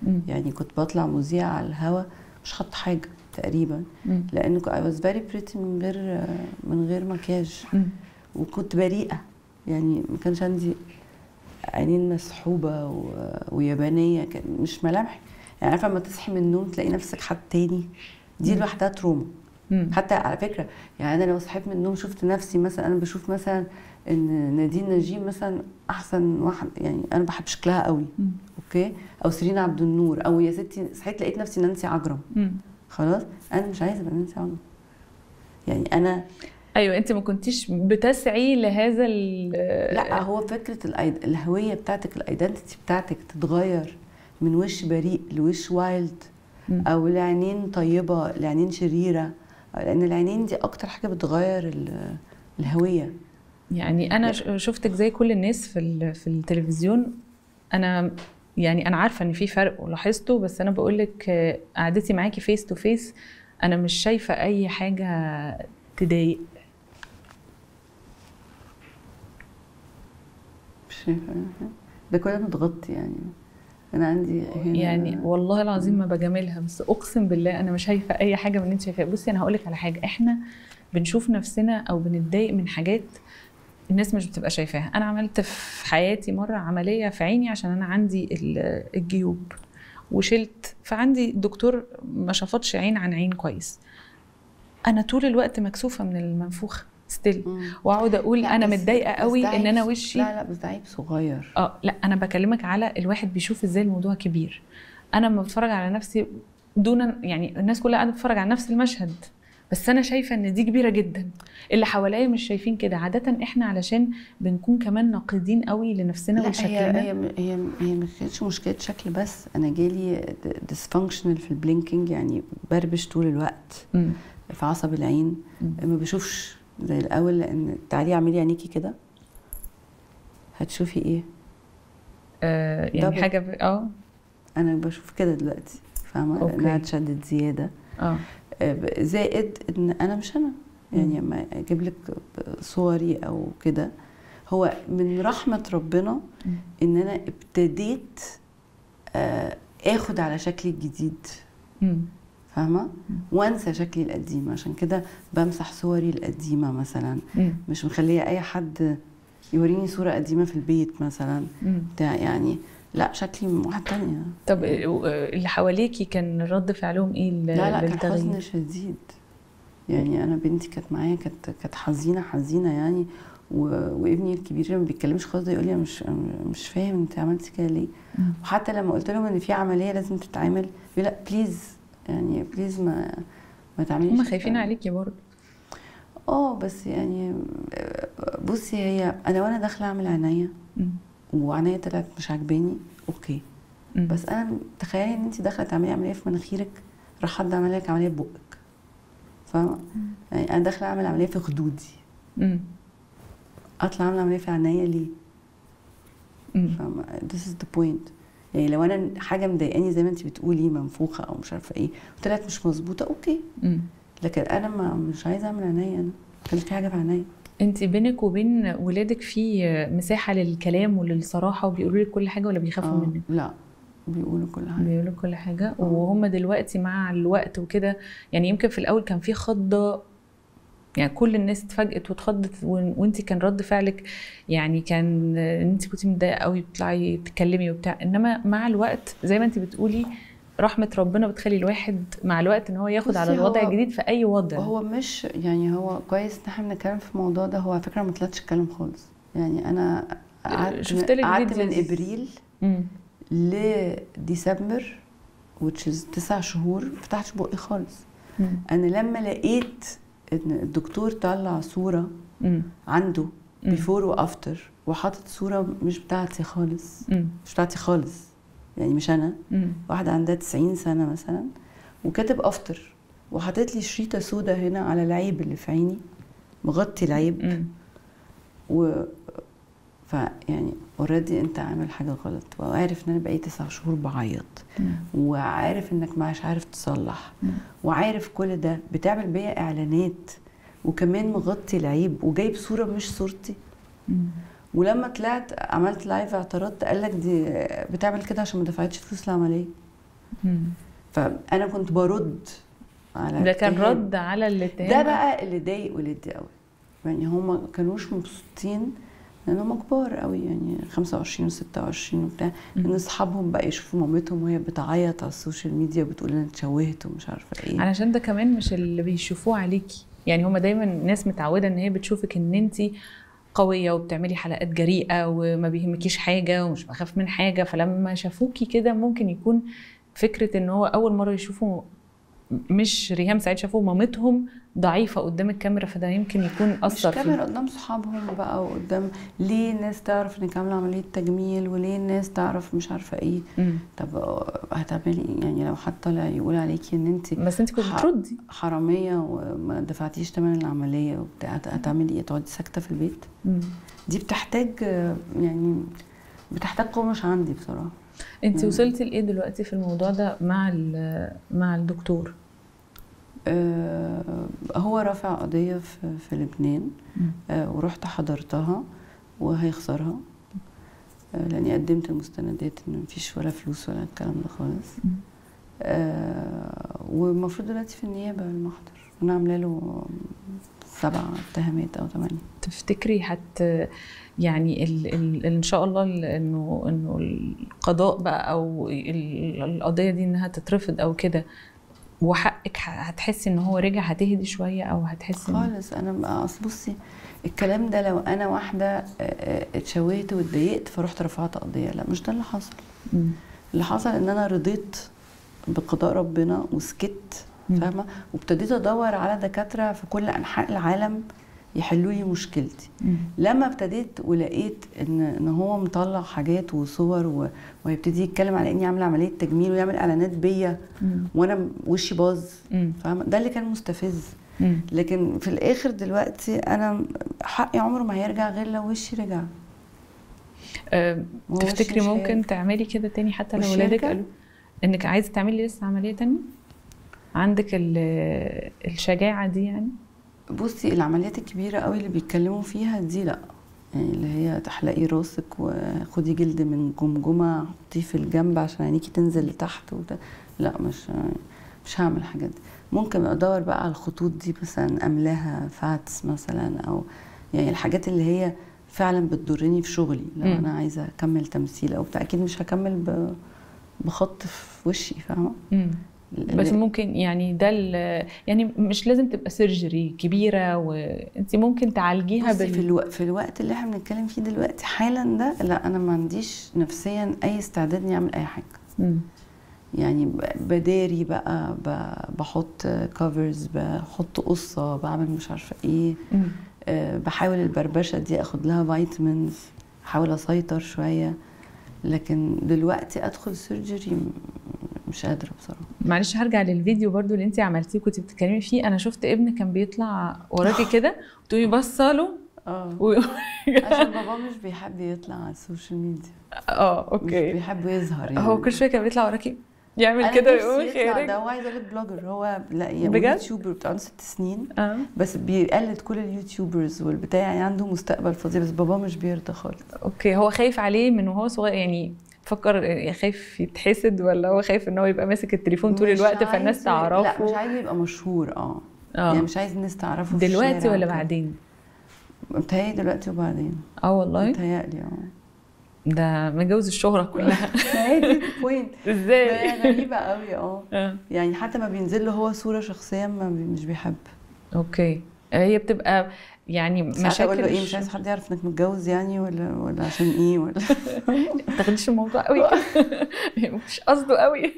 مم. يعني كنت بطلع مذيعة على الهوا مش حاطه حاجه تقريبا، مم. لان I was very pretty من غير من غير مكياج، مم. وكنت بريئه، يعني ما كانش عندي عينين مسحوبه و... ويابانيه، كان مش ملامح. يعني عارفه لما تصحي من النوم تلاقي نفسك حد تاني، دي لوحدها تروما. مم. حتى على فكره يعني انا لو صحيت من النوم شفت نفسي مثلا، انا بشوف مثلا ان نادين نجيب مثلا احسن واحد، يعني انا بحب شكلها قوي، مم. اوكي، او سيرين عبد النور، او يا ستي صحيت لقيت نفسي نانسي عجرم، مم. خلاص انا مش عايزه ابقى نانسي عجرم. يعني انا ايوه انت ما كنتيش بتسعي لهذا ال لا، هو فكره الأيد... الهويه بتاعتك، الايدنتيتي بتاعتك تتغير من وش بريء لوش وايلد، مم. او لعينين طيبه لعينين شريره، لان العينين دي اكتر حاجه بتغير ال... الهويه. يعني انا ش- شفتك زي كل الناس في ال- في التلفزيون. انا يعني انا عارفه ان في فرق ولاحظته، بس انا بقول لك قعدتي معاكي فيس تو فيس انا مش شايفه اي حاجه تضايق. مش شايفه ده كله متغطي، يعني انا عندي هنا يعني والله العظيم ما بجاملها، بس اقسم بالله انا مش شايفه اي حاجه من اللي انت شايفاها. بصي انا هقول لك على حاجه، احنا بنشوف نفسنا او بنتضايق من حاجات الناس مش بتبقى شايفاها. انا عملت في حياتي مره عمليه في عيني عشان انا عندي ال- الجيوب، وشلت، فعندي دكتور ما شافطش عين عن عين كويس. انا طول الوقت مكسوفه من المنفوخه ستيل، واقعد اقول انا متضايقه قوي ان انا وشي. لا لا بس ده عيب صغير. اه لا انا بكلمك على الواحد بيشوف ازاي الموضوع كبير. انا لما بتفرج على نفسي دون، يعني الناس كلها قاعده بتتفرج على نفس المشهد، بس انا شايفه ان دي كبيره جدا، اللي حواليا مش شايفين كده. عاده احنا علشان بنكون كمان ناقدين قوي لنفسنا ولشكلنا. هي هي هي هي ما كانتش مشكله شكل بس، انا جالي ديسفانكشنال في البلينكينج، يعني بربش طول الوقت م. في عصب العين، م. ما بشوفش زي الاول، لان تعالي اعملي عينيكي كده هتشوفي ايه؟ آه يعني حاجه ب... اه انا بشوف كده دلوقتي، فاهمه؟ لانها اتشدت زياده. اه زائد ان انا مش انا، يعني لما اجيب لك صوري او كده، هو من رحمه ربنا ان انا ابتديت اخد على شكلي الجديد، فاهمه؟ وانسى شكلي القديم. عشان كده بمسح صوري القديمه مثلا، مش مخليه اي حد يوريني صوره قديمه في البيت مثلا بتاع، يعني لا شكلي واحد تانية. طب اللي حواليكي كان رد فعلهم ايه؟ لا لا كان حزن شديد، يعني انا بنتي كانت معايا كانت كانت حزينه حزينه يعني، وابني الكبير ما بيتكلمش خالص، يقول لي مش مش فاهم انت عملتي كده ليه. وحتى لما قلت لهم ان في عمليه لازم تتعمل، يقول لا بليز، يعني بليز ما ما تعمليش. هم خايفين عليكي برضه. اه بس يعني بصي، هي انا وانا داخله اعمل عينيا وعينيا طلعت مش عاجباني، اوكي، م. بس انا تخيلي ان انت داخله تعملي عمليه في مناخيرك، راح حد عمل لك عمليه في بقك، فاهمه؟ يعني انا داخله اعمل عمليه في خدودي، م. اطلع اعمل عمليه في عينيا ليه؟ فاهمه؟ this is the point. يعني لو انا حاجه مضايقاني زي ما انت بتقولي منفوخه او مش عارفه ايه وطلعت مش مظبوطه، اوكي، م. لكن انا ما مش عايزه اعمل عينيا، انا كان في حاجه في عينيا. انت بينك وبين ولادك في مساحه للكلام وللصراحه وبيقولوا لك كل حاجه، ولا بيخافوا آه منك؟ لا بيقولوا كل حاجه، بيقولوا كل حاجه. أوه. وهم دلوقتي مع الوقت وكده، يعني يمكن في الاول كان في خضه، يعني كل الناس اتفاجئت واتخضت، وانت كان رد فعلك يعني كان انت كنتي متضايقه قوي بتطلعي تتكلمي وبتاع، انما مع الوقت زي ما انت بتقولي رحمه ربنا بتخلي الواحد مع الوقت ان هو ياخد على الوضع الجديد في اي وضع. هو مش يعني هو كويس ان احنا بنتكلم في الموضوع ده. هو على فكره ما طلعتش اتكلم خالص، يعني انا قعدت قعدت من ابريل مم. لديسمبر which is تسع شهور ما فتحتش بقي خالص. مم. انا لما لقيت ان الدكتور طلع صوره مم. عنده بيفور وافتر وحاطط صوره مش بتاعتي خالص، مم. مش بتاعتي خالص، يعني مش انا، مم. واحده عندها تسعين سنه مثلا، وكاتب افتر وحاطط لي شريطه سودا هنا على العيب اللي في عيني، مغطي العيب، مم. و فيعني اوريدي انت عامل حاجه غلط، وعارف ان انا بقيت تسع شهور بعيط، مم. وعارف انك مش عارف تصلح، مم. وعارف كل ده، بتعمل بيا اعلانات وكمان مغطي العيب وجايب صوره مش صورتي. مم. ولما طلعت عملت لايف اعترضت، قال لك دي بتعمل كده عشان ما دفعتش فلوس العمليه. فانا كنت برد على ده كان رد على الاتهام ده بقى اللي ضايق ولدي قوي. يعني هم كانوش مبسوطين لان هم كبار قوي، يعني خمسة وعشرين وستة وعشرين وبتاع، ان اصحابهم بقى يشوفوا مامتهم وهي بتعيط على السوشيال ميديا وبتقول انا اتشوهت ومش عارفه ايه. علشان ده كمان مش اللي بيشوفوه عليكي، يعني هم دايما الناس متعوده ان هي بتشوفك ان انت قويه وبتعملي حلقات جريئه وما بيهمكيش حاجه ومش بخاف من حاجه، فلما شافوكي كده ممكن يكون فكره ان هو اول مره يشوفوا مش ريهام سعيد، شافوا مامتهم ضعيفه قدام الكاميرا، فده يمكن يكون اثر مش كاميرا قدام صحابهم بقى، وقدام ليه الناس تعرف انك عامله عمليه تجميل، وليه الناس تعرف مش عارفه ايه. مم. طب هتعملي يعني لو حد طلع يقول عليكي ان انت بس انت كنت بتردي حراميه وما دفعتيش ثمن العمليه وبتاع، هتعملي ايه؟ تقعدي ساكته في البيت؟ مم. دي بتحتاج يعني بتحتاج قومش عندي بصراحه. انت يعني وصلتي لايه دلوقتي في الموضوع ده مع مع الدكتور؟ آه هو رافع قضية في, في لبنان، آه ورحت حضرتها وهيخسرها، آه لأني قدمت المستندات إن مفيش ولا فلوس ولا الكلام ده خالص. آه والمفروض دلوقتي في النيابة المحضر، أنا عاملة له سبع اتهامات أو ثمانية. تفتكري حتى يعني ال ال ان شاء الله انه انه القضاء بقى او القضيه دي انها تترفض او كده وحقك، هتحسي ان هو رجع هتهدي شويه او هتحسي خالص؟ انا اصل بصي الكلام ده لو انا واحده اتشوهت واتضايقت فرحت رفعت قضيه، لا مش ده اللي حصل. م. اللي حصل ان انا رضيت بقضاء ربنا وسكت، فاهمه، وابتديت ادور على دكاتره في كل انحاء العالم يحلوا لي مشكلتي. مم. لما ابتديت ولقيت ان ان هو مطلع حاجات وصور وهيبتدي يتكلم على اني عامله عمليه تجميل ويعمل اعلانات بيا وانا وشي باظ، فاهمه، ده اللي كان مستفز. مم. لكن في الاخر دلوقتي انا حقي عمره ما هيرجع غير لو وشي رجع. أه تفتكري ممكن هيرجع. تعملي كده تاني حتى لو ولادك قالوا انك عايزه تعملي لسه عمليه تانية؟ عندك الشجاعه دي يعني؟ بصي العمليات الكبيره قوي اللي بيتكلموا فيها دي لا، يعني اللي هي تحلقي راسك وخدي جلد من جمجمه حطيه في الجنب عشان عينيكي تنزل لتحت وده، لا مش مش هعمل الحاجات دي. ممكن ادور بقى على الخطوط دي مثلا املاها فاتس مثلا، او يعني الحاجات اللي هي فعلا بتضرني في شغلي. لو م. انا عايزه اكمل تمثيل او بتاع اكيد مش هكمل بخط في وشي، فاهمه. بس ممكن يعني ده يعني مش لازم تبقى سيرجري كبيره، وانت ممكن تعالجيها بال... في, الوق... في الوقت اللي احنا بنتكلم فيه دلوقتي حالا ده لا، انا ما عنديش نفسيا اي استعداد اني اعمل اي حاجه. م. يعني بداري بقى بحط كفرز، بحط قصه، بعمل مش عارفه ايه. م. أه بحاول البربشه دي اخد لها فيتامينز، احاول اسيطر شويه. لكن دلوقتي ادخل سيرجري مش قادره بصراحه. معلش هرجع للفيديو برضو اللي انت عملتيه كنت بتتكلمي فيه. انا شفت ابن كان بيطلع وراكي كده وتقومي باصه له اه و... عشان بابا مش بيحب يطلع على السوشيال ميديا. اه اوكي، مش بيحب يظهر يعني. هو كل شويه كان بيطلع وراكي يعمل كده ويقوم خارج. ده هو عايز اقول لك بلوجر، هو لا يعني يوتيوبر بتاع ست سنين أه. بس بيقلد كل اليوتيوبرز والبتاع، يعني عنده مستقبل فظيع، بس بابا مش بيرضى خالص. اوكي، هو خايف عليه من وهو صغير يعني؟ فكر خايف يتحسد ولا هو خايف ان هو يبقى ماسك التليفون طول الوقت فالناس تعرفه؟ لا مش عايز يبقى مشهور. اه يعني مش عايز الناس تعرفه في دلوقتي الشارع ولا بعدين؟ متهيألي دلوقتي وبعدين. اه والله متهيألي اه ده متجوز الشهرة كلها. ما هي دي البوينت. ازاي؟ غريبة قوي. اه يعني حتى ما بينزل له هو صورة شخصيا ما بي مش بيحب. اوكي، هي بتبقى يعني مشاكل. اقول له ايه، مش عايز حد يعرف انك متجوز يعني، ولا ولا عشان ايه، ولا ما تاخديش الموضوع قوي كده. مش قصده قوي.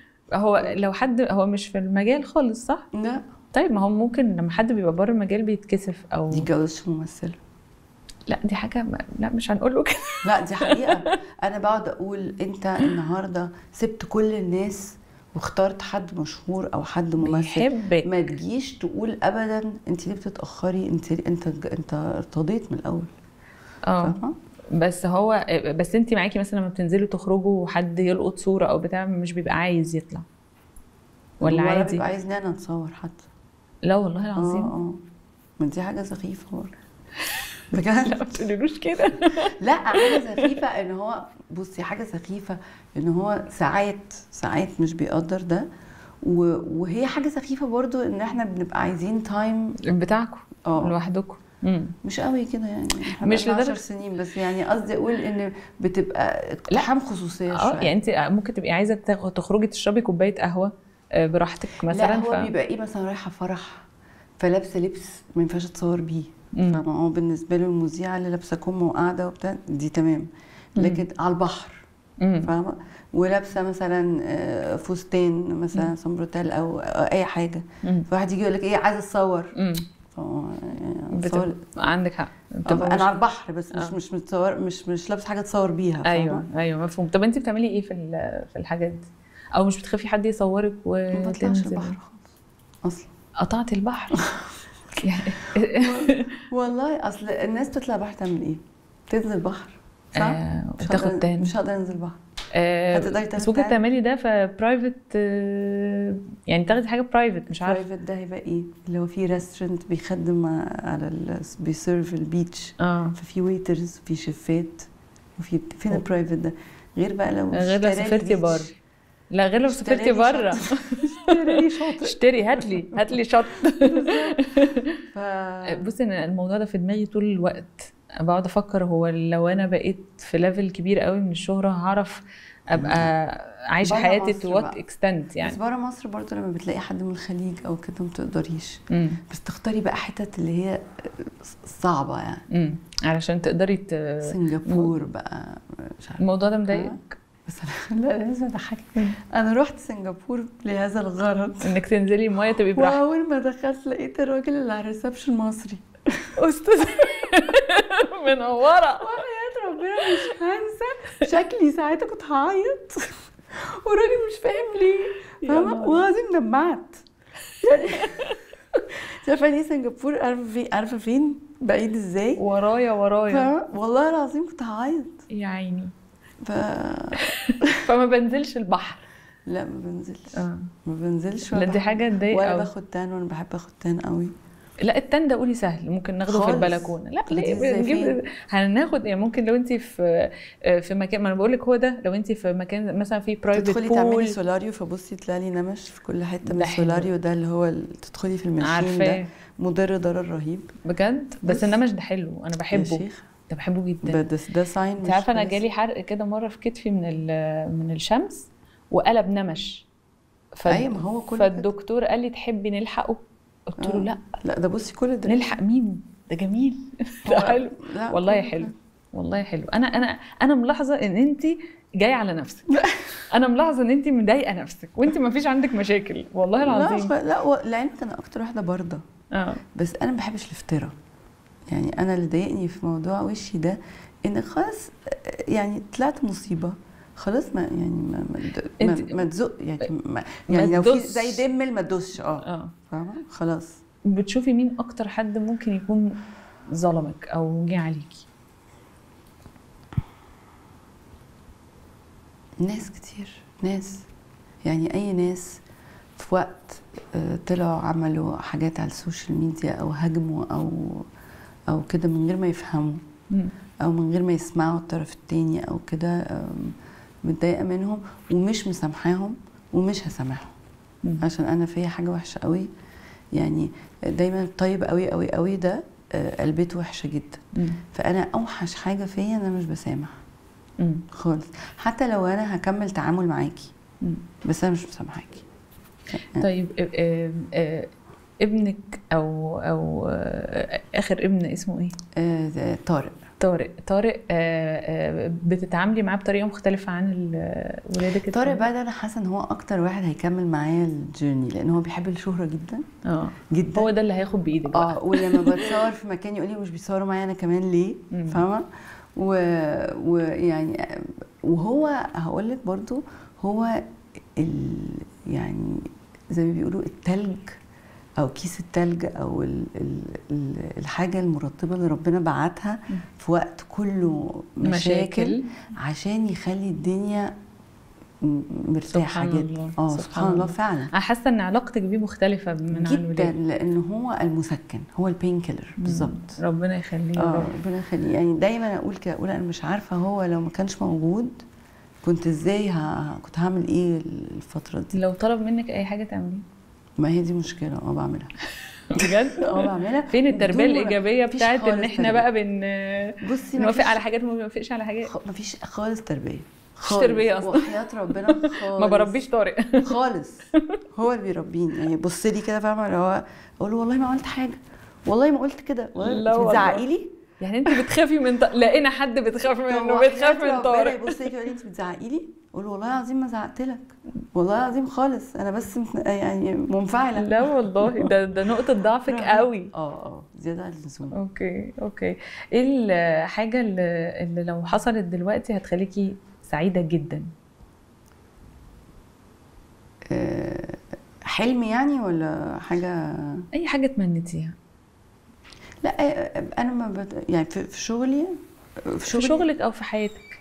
هو لو حد هو مش في المجال خالص صح؟ لا. طيب ما هو ممكن لما حد بيبقى بره المجال بيتكسف او يتجوزش ممثله. لا دي حاجه ما... لا مش هنقول له كده. لا دي حقيقه. انا بقعد اقول انت النهارده سبت كل الناس واخترت حد مشهور او حد ممثل بيحبك، ما تجيش تقول ابدا انت ليه بتتاخري، انت انت انت ارتضيت من الاول. اه بس هو بس انت معاكي مثلا لما بتنزلوا تخرجوا وحد يلقط صوره او بتاع مش بيبقى عايز يطلع ولا عادي؟ ولا بيبقى عايزني انا اتصور حتى. لا والله العظيم. اه اه ما دي حاجه سخيفه برضه. بجد. لا ما تقوليلوش كده. لا حاجه سخيفه ان هو، بصي حاجه سخيفه ان هو ساعات ساعات مش بيقدر ده، وهي حاجه سخيفه برضو ان احنا بنبقى عايزين تايم بتاعكم لوحدكم. مش قوي كده يعني، مش لدرجه عشر سنين بس، يعني قصدي اقول ان بتبقى اقتحام خصوصيه شويه. اه يعني انت ممكن تبقي عايزه تخرجي تشربي كوبايه قهوه براحتك مثلا. لا هو ف... بيبقى ايه مثلا رايحه فرح فلابسه لبس ما ينفعش اتصور بيه، فما هو بالنسبه له المذيعه اللي لابسه كم وقاعده وبتاع دي تمام، لكن مم. على البحر فاهمه، ولابسه مثلا فستان مثلا سمبروتال او اي حاجه، فواحد يجي يقول لك ايه عايزه اتصور، يعني عندك حق. انا على البحر بس مش آه. مش متصور، مش مش لابس حاجه تصور بيها. ايوه ايوه مفهوم. طب انت بتعملي ايه في في الحاجات دي، او مش بتخافي حد يصورك وتنزلي؟ ما بطلعش البحر خالص اصلا. قطعت البحر يعني والله اصل الناس تطلع بحر تعمل ايه؟ تنزل البحر صح؟ آه تاخد تاني. مش هقدر انزل البحر. آه بس ممكن تعملي ده في برايفت، آه يعني تاخدي حاجه برايفت. مش عارفه برايفت ده هيبقى ايه؟ اللي هو في ريستورنت بيخدم على بيسيرف البيتش، اه ففي ويترز وفي شيفات وفي فين البرايفت ده؟ غير بقى لو غير لو سافرتي بره. لا غير لو سافرتي بره. اشتري شاطئ. اشتري هات لي هات لي شط. بصي انا الموضوع ده في دماغي طول الوقت، بقعد افكر هو لو انا بقيت في ليفل كبير قوي من الشهره هعرف ابقى عايشه حياتي تو وات اكستنت يعني. بس بره مصر برضه لما بتلاقي حد من الخليج او كده ما تقدريش، بس تختاري بقى حتت اللي هي صعبه يعني امم علشان تقدري ت... سنغافور بقى مش عارفه. الموضوع ده مضايقك؟ بس لا لازم اضحكك، انا رحت سنغافور لهذا الغرض، انك تنزلي الميه تبقي براحتك. واول ما دخلت لقيت الراجل اللي على الريسبشن مصري. استاذ منوره وحياة ربنا مش هنسى شكلي ساعتها، كنت هعيط والراجل مش فاهم ليه، فاهمه، ولازم دمعت يعني. شايفه ليه سنغافور عارفه فين، عارفه فين بعيد ازاي؟ ورايا ورايا والله العظيم كنت هعيط يا عيني. ف... فما بنزلش البحر. لا ما بنزلش آه. ما بنزلش. لا دي حاجه تضايق ولا باخد تان، وانا بحب اخد تان قوي. لا التان ده قولي سهل، ممكن ناخده في البلكونه. لا ليه هناخد يعني، ممكن لو انت في في مكان، ما انا بقول لك هو ده، لو انت في مكان مثلا في برايفت بول تدخلي تعملي سولاريو، فبصي تلاقي لي نمش في كل حته من السولاريو ده اللي هو تدخلي في الماشين ده مضر ضرر رهيب بجد. بس النمش ده حلو، انا بحبه، ده بحبه جدا. بس ده ساين. انت عارفه انا جالي حرق كده مره في كتفي من من الشمس وقلب نمش. ف... ايوه ما هو كل فالدكتور قال لي تحبي نلحقه؟ قلت له لا لا ده بصي كل ده نلحق مين؟ ده جميل. ده حلو والله، حلو والله حلو. انا انا انا ملاحظه ان انت جايه على نفسك. انا ملاحظه ان انت مضايقه نفسك وانت ما فيش عندك مشاكل والله العظيم. لا لا لعلمك انا اكتر واحده برضه اه بس انا ما بحبش الافتراء يعني. انا اللي ضايقني في موضوع وشي ده ان خلاص يعني طلعت مصيبه خلاص، ما يعني ما ما, ما, ما تزق يعني ما يعني لو في زي دمل ما تدوسش اه اه فاهمه خلاص. بتشوفي مين اكتر حد ممكن يكون ظلمك او جه عليكي؟ ناس كتير، ناس يعني اي ناس في وقت طلعوا عملوا حاجات على السوشيال ميديا او هاجموا او او كده من غير ما يفهموا او من غير ما يسمعوا الطرف التاني او كده، متضايقه منهم ومش مسامحاهم ومش هسامحهم عشان انا فيا حاجه وحشه قوي يعني. دايما الطيب قوي قوي قوي ده قلبته وحشه جدا. مم. فانا اوحش حاجه فيا انا مش بسامح مم. خالص، حتى لو انا هكمل تعامل معاكي بس انا مش مسامحاكي. طيب آه آه ابنك او او آه اخر ابن اسمه ايه؟ آه طارق. طارق طارق آه آه بتتعاملي معاه بطريقه مختلفه عن ولادك؟ طارق بقى ده انا حاسه ان هو اكتر واحد هيكمل معايا الجيرني لان هو بيحب الشهره جدا اه جدا. هو ده اللي هياخد بايدك بقى. اه ولما بتصور في مكان يقول لي مش بيصوروا معايا انا كمان ليه؟ فاهمه؟ ويعني وهو هقول لك برضو هو ال يعني زي ما بيقولوا التلج او كيس التلج او ال ال الحاجه المرطبه اللي ربنا بعتها في وقت كله مشاكل, مشاكل عشان يخلي الدنيا مرتاحه جدا. اه سبحان الله فعلا. انا حاسه ان علاقتك بيه مختلفه من عن الولاد جدا، لان هو المسكن، هو البين كيلر بالظبط. ربنا يخليه. اه ربنا يخليه. يعني دايما اقول كده، اقول انا مش عارفه هو لو ما كانش موجود كنت ازاي ه... كنت هعمل ايه الفتره دي. لو طلب منك اي حاجه تعمليها؟ ما هي دي مشكله. اه بعملها بجد. اه بعملها. فين التربيه الايجابيه بتاعت ان احنا بقى بن بصي نوافق على حاجات وما بنوافقش على حاجات؟ خ... مفيش خالص تربيه، مش تربيه اصلا. وحياه ربنا خالص. ما بربيش طارق خالص، هو اللي بيربيني. يعني بص لي كده فاهمه، اللي هو اقول له والله ما عملت حاجه، والله ما قلت كده، والله بتزعقي لي. يعني انت بتخافي من طارق؟ لقينا حد بتخاف منه بتخاف من طارق. يبص لي كده، انت بتزعقي لي؟ اقول له والله العظيم ما زعقت لك، والله العظيم خالص، انا بس يعني منفعله. لا والله ده ده نقطه ضعفك قوي. اه اه زياده عن اللزوم. اوكي اوكي. ايه الحاجه اللي, اللي لو حصلت دلوقتي هتخليكي سعيده جدا؟ أه حلم يعني ولا حاجه؟ اي حاجه تمنيتيها. لا انا ما بت... يعني في, في شغلي في, في شغلك او في حياتك.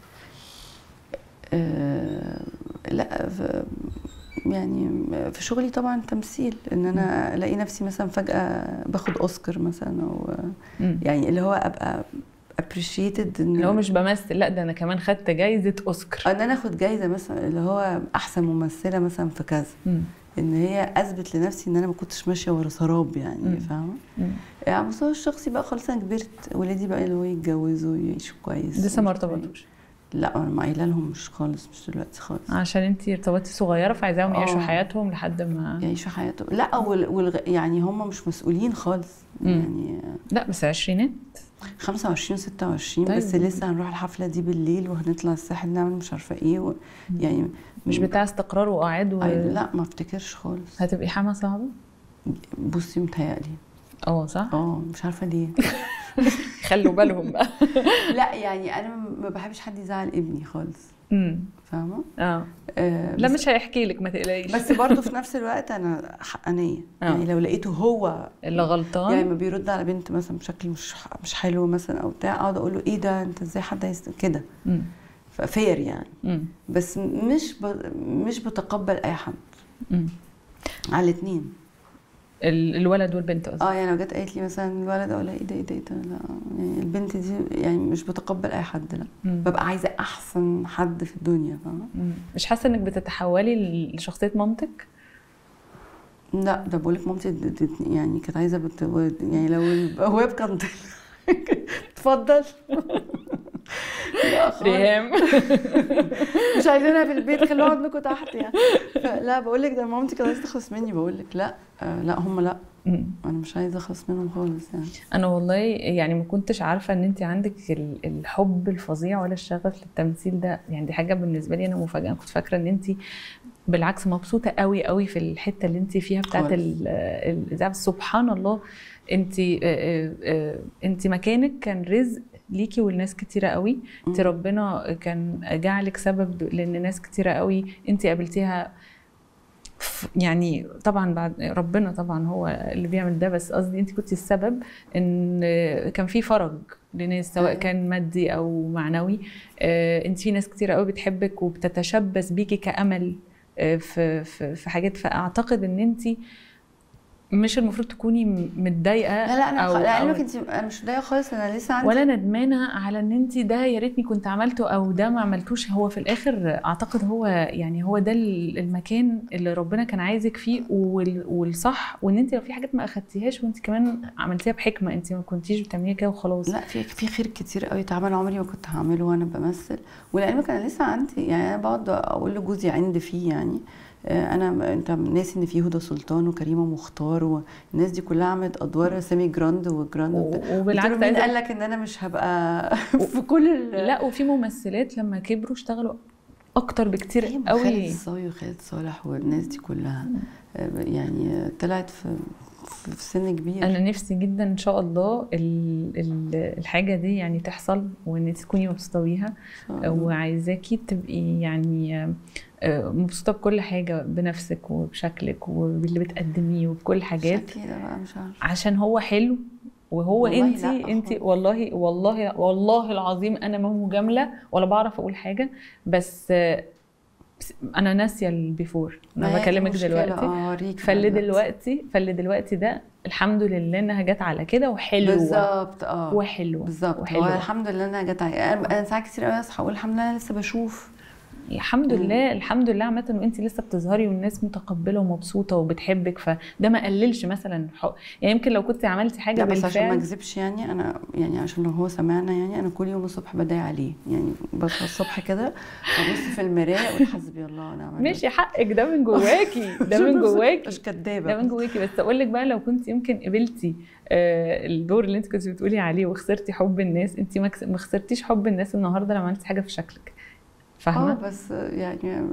أه لا في يعني في شغلي طبعا تمثيل، ان انا الاقي نفسي مثلا فجاه باخد اوسكار مثلا، او يعني اللي هو ابقى appreciated، اللي هو مش بمثل، لا ده انا كمان خدت جايزه اوسكار، ان انا اخد جايزه مثلا اللي هو احسن ممثله مثلا في كذا، ان هي اثبت لنفسي ان انا ما كنتش ماشيه ورا سراب يعني، فاهمه؟ على المستوى الشخصي بقى خلاص انا كبرت، ولادي بقى اللي هو يتجوزوا ويعيشوا كويس. لسه ما ارتبطوش؟ لا انا قايله لهم مش خالص، مش دلوقتي خالص، عشان انتي ارتبطتي صغيره فعايزاهم يعيشوا حياتهم لحد ما يعيشوا حياتهم. لا وال... وال... يعني هم مش مسؤولين خالص. مم. يعني لا بس عشرينات، خمسة وعشرين ستة وعشرين. طيب. بس لسه هنروح الحفله دي بالليل وهنطلع الساحل نعمل مش عارفه ايه و... يعني مش بتاع استقرار وقعاد و... لا ما افتكرش خالص. هتبقي حما صعبه؟ بصي متهيألي اه صح؟ اه مش عارفه ليه. خلوا بالهم بقى. لا يعني انا ما بحبش حد يزعل ابني خالص. امم فاهمه؟ اه لا مش هيحكي لك ما تقلقيش. بس برضه في نفس الوقت انا حقانيه. يعني لو لقيته هو اللي غلطان، يعني ما بيرد على بنت مثلا بشكل مش مش حلو مثلا او بتاع، اقعد اقول له ايه ده انت ازاي حد هيست كده. امم ففير يعني. مم. بس مش ب... مش بتقبل اي حد. امم على الاثنين، الولد والبنت قصدي. اه يعني لو جت قالت لي مثلا الولد اقول لها ايه ده ايه ده ايه ده، لا يعني البنت دي يعني مش بتقبل اي حد. لا مم. ببقى عايزه احسن حد في الدنيا، فاهمه؟ مش حاسه انك بتتحولي لشخصيه مامتك؟ لا ده بقول لك مامتي يعني كانت عايزه بت... يعني لو البواب كان اتفضل ريهام مش عايزينها في البيت، خلوها عندكم تحت يعني. لا بقول لك ده مامتي كانت عايزه تخلص مني، بقول لك لا آه لا هم لا مم. انا مش عايزه اخلص منهم خالص يعني. انا والله يعني ما كنتش عارفه ان انت عندك الحب الفظيع ولا الشغف للتمثيل ده، يعني دي حاجه بالنسبه لي انا مفاجاه. كنت فاكره ان انت بالعكس مبسوطه قوي قوي في الحته اللي انت فيها بتاعت الاذاعه. سبحان الله، انت انت مكانك كان رزق ليكي ولناس كتيره قوي. انت ربنا كان جعلك سبب لان ناس كتيره قوي انت قابلتيها، يعني طبعا بعد ربنا طبعا هو اللي بيعمل ده، بس قصدي انت كنتي السبب ان كان في فرج لناس سواء كان مادي او معنوي. انت في ناس كتيره قوي بتحبك وبتتشبث بيكي كأمل في في في حاجات. فاعتقد ان انت مش المفروض تكوني متضايقه. لا لا انا لعلمك انت انا مش متضايقه خالص، انا لسه عندي ولا ندمانه على ان انت ده يا ريتني كنت عملته او ده ما عملتوش. هو في الاخر اعتقد هو يعني هو ده المكان اللي ربنا كان عايزك فيه والصح، وان انت لو في حاجات ما اخدتيهاش وانت كمان عملتيها بحكمه، انت ما كنتيش بتعمليها كده وخلاص. لا في في خير كتير قوي اتعمل عمري ما كنت هعمله وانا بمثل. ولعلمك انا لسه عندي يعني انا بقعد اقول لجوزي عند فيه يعني انا انت ناسي ان في هدى سلطان وكريمه مختار والناس دي كلها عملت ادوار سيمي جراند وجراند. وبالعكس مين قال لك ان انا مش هبقى في كل لا وفي ممثلات لما كبروا اشتغلوا اكتر بكتير قوي. خالد الصاوي وخالد صالح والناس دي كلها يعني طلعت في في سن كبير. انا نفسي جدا ان شاء الله الحاجه دي يعني تحصل وان تكوني مبسوطه بيها، وعايزاكي تبقي يعني مبسوطه بكل حاجه بنفسك وبشكلك وباللي بتقدميه وبكل حاجات. كده بقى مش عارفه عشان هو حلو وهو انت انت والله والله والله العظيم انا ما مجامله ولا بعرف اقول حاجه، بس انا ناسيه البيفور، انا بكلمك دلوقتي. فاللي دلوقتي فاللي دلوقتي ده الحمد لله انها جت على كده وحلوه بالظبط. اه وحلوه بالظبط. الحمد لله انها جت على. انا ساعات كتير قوي اصحى اقول الحمد لله انا لسه بشوف. الحمد لله الحمد لله عامه وانت لسه بتظهري والناس متقبله ومبسوطه وبتحبك، فده ما قللش مثلا حق. يعني يمكن لو كنت عملتي حاجه بالفعل. بس عشان ما اكذبش يعني انا يعني عشان لو هو سمعنا يعني انا كل يوم الصبح بدعي عليه، يعني بصحى الصبح كده ابص في المرايه اقول حسبي الله ونعم الوكيل. ماشي حقك، ده من جواكي ده من جواكي مش كدابه، ده من جواكي. بس اقول لك بقى لو كنت يمكن قبلتي آه الدور اللي انت كنت بتقولي عليه وخسرتي حب الناس، انت ما خسرتيش حب الناس النهارده لما عملتي حاجه في شكلك، فاهمه؟ اه بس يعني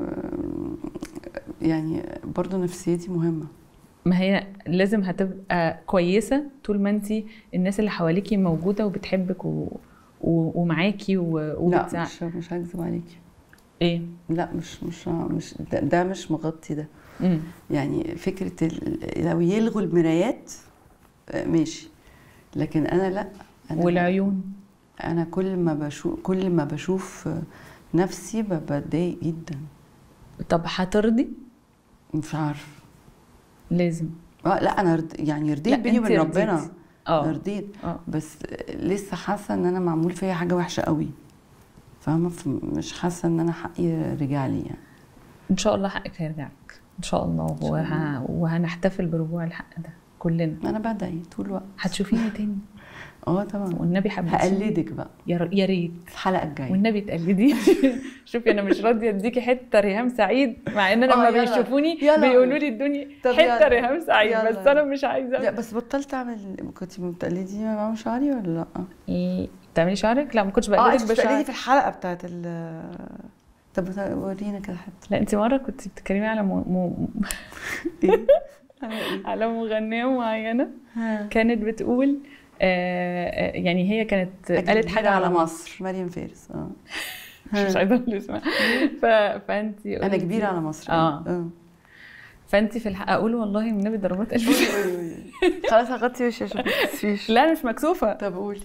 يعني برضو نفسيتي مهمه. ما هي لازم هتبقى كويسه طول ما انت الناس اللي حواليكي موجوده وبتحبك و... و... ومعاكي وبتساعد. لا مش مش هكذب عليكي. ايه؟ لا مش مش مش ده, ده مش مغطي ده. مم. يعني فكره لو يلغوا المرايات ماشي، لكن انا لا. أنا والعيون انا كل ما بشوف كل ما بشوف نفسي بتضايق جدا. طب هترضي؟ مش عارف. لازم. اه لا انا رد... يعني رضيت بيني وبين ربنا. اه رضيت. اه بس لسه حاسه ان انا معمول فيا حاجه وحشه قوي، فاهمه؟ مش حاسه ان انا حقي رجع لي يعني. ان شاء الله حقك هيرجع لك ان شاء الله، وه... وهنحتفل برجوع الحق ده كلنا. انا بدعي طول الوقت. هتشوفيني تاني؟ اه طبعا. والنبي حبيبتي هقلدك بقى يا يا ريت الحلقه الجايه والنبي تقلديني. شوفي انا مش راضيه اديكي حته ريهام سعيد، مع ان لما بيشوفوني بيقولوا لي ادوني حته ريهام سعيد، يلا. بس انا مش عايزه. لا بس بطلت اعمل. كنت بتقلديني ما بعمل شعري ولا لا؟ بتعملي شعرك؟ لا ما كنتش بقلدك بشعري. اه بتقلدي في الحلقه بتاعت ال. طب ورينا كده حته. لا انت مره كنت بتتكلمي على م... م... ايه على مغنيه معينه كانت بتقول آه يعني هي كانت قالت حاجه على مصر، مريم فارس. اه مش عايزه اقول اسمها. ف... فانت انا كبيره على مصر. اه, آه. فانت في الحق اقول والله النبي ضربات قلبي. خلاص هغطي وشي عشان ما تكسفيش. لا انا مش مكسوفه. طب قولي.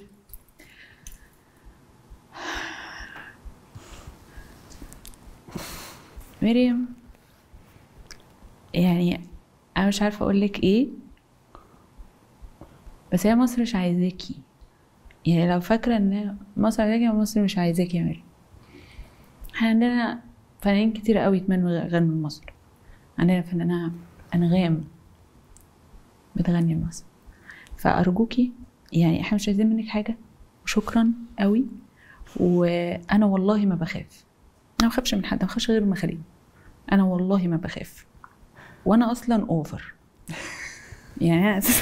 مريم يعني انا مش عارفه اقول لك ايه، بس هي مصر مش عايزاكي. يعني لو فاكره ان مصر عايزاكي، مصر مش عايزاكي يا مريم. احنا عندنا فنانين كتير قوي يتمنوا يغنوا لمصر. عندنا فنانه انغام بتغني لمصر، فارجوكي يعني احنا مش عايزين منك حاجه وشكرا قوي. وانا والله ما بخاف، انا ما بخافش من حد، ما بخافش غير المخاليق. انا والله ما بخاف، وانا اصلا اوفر يعني انا اساسا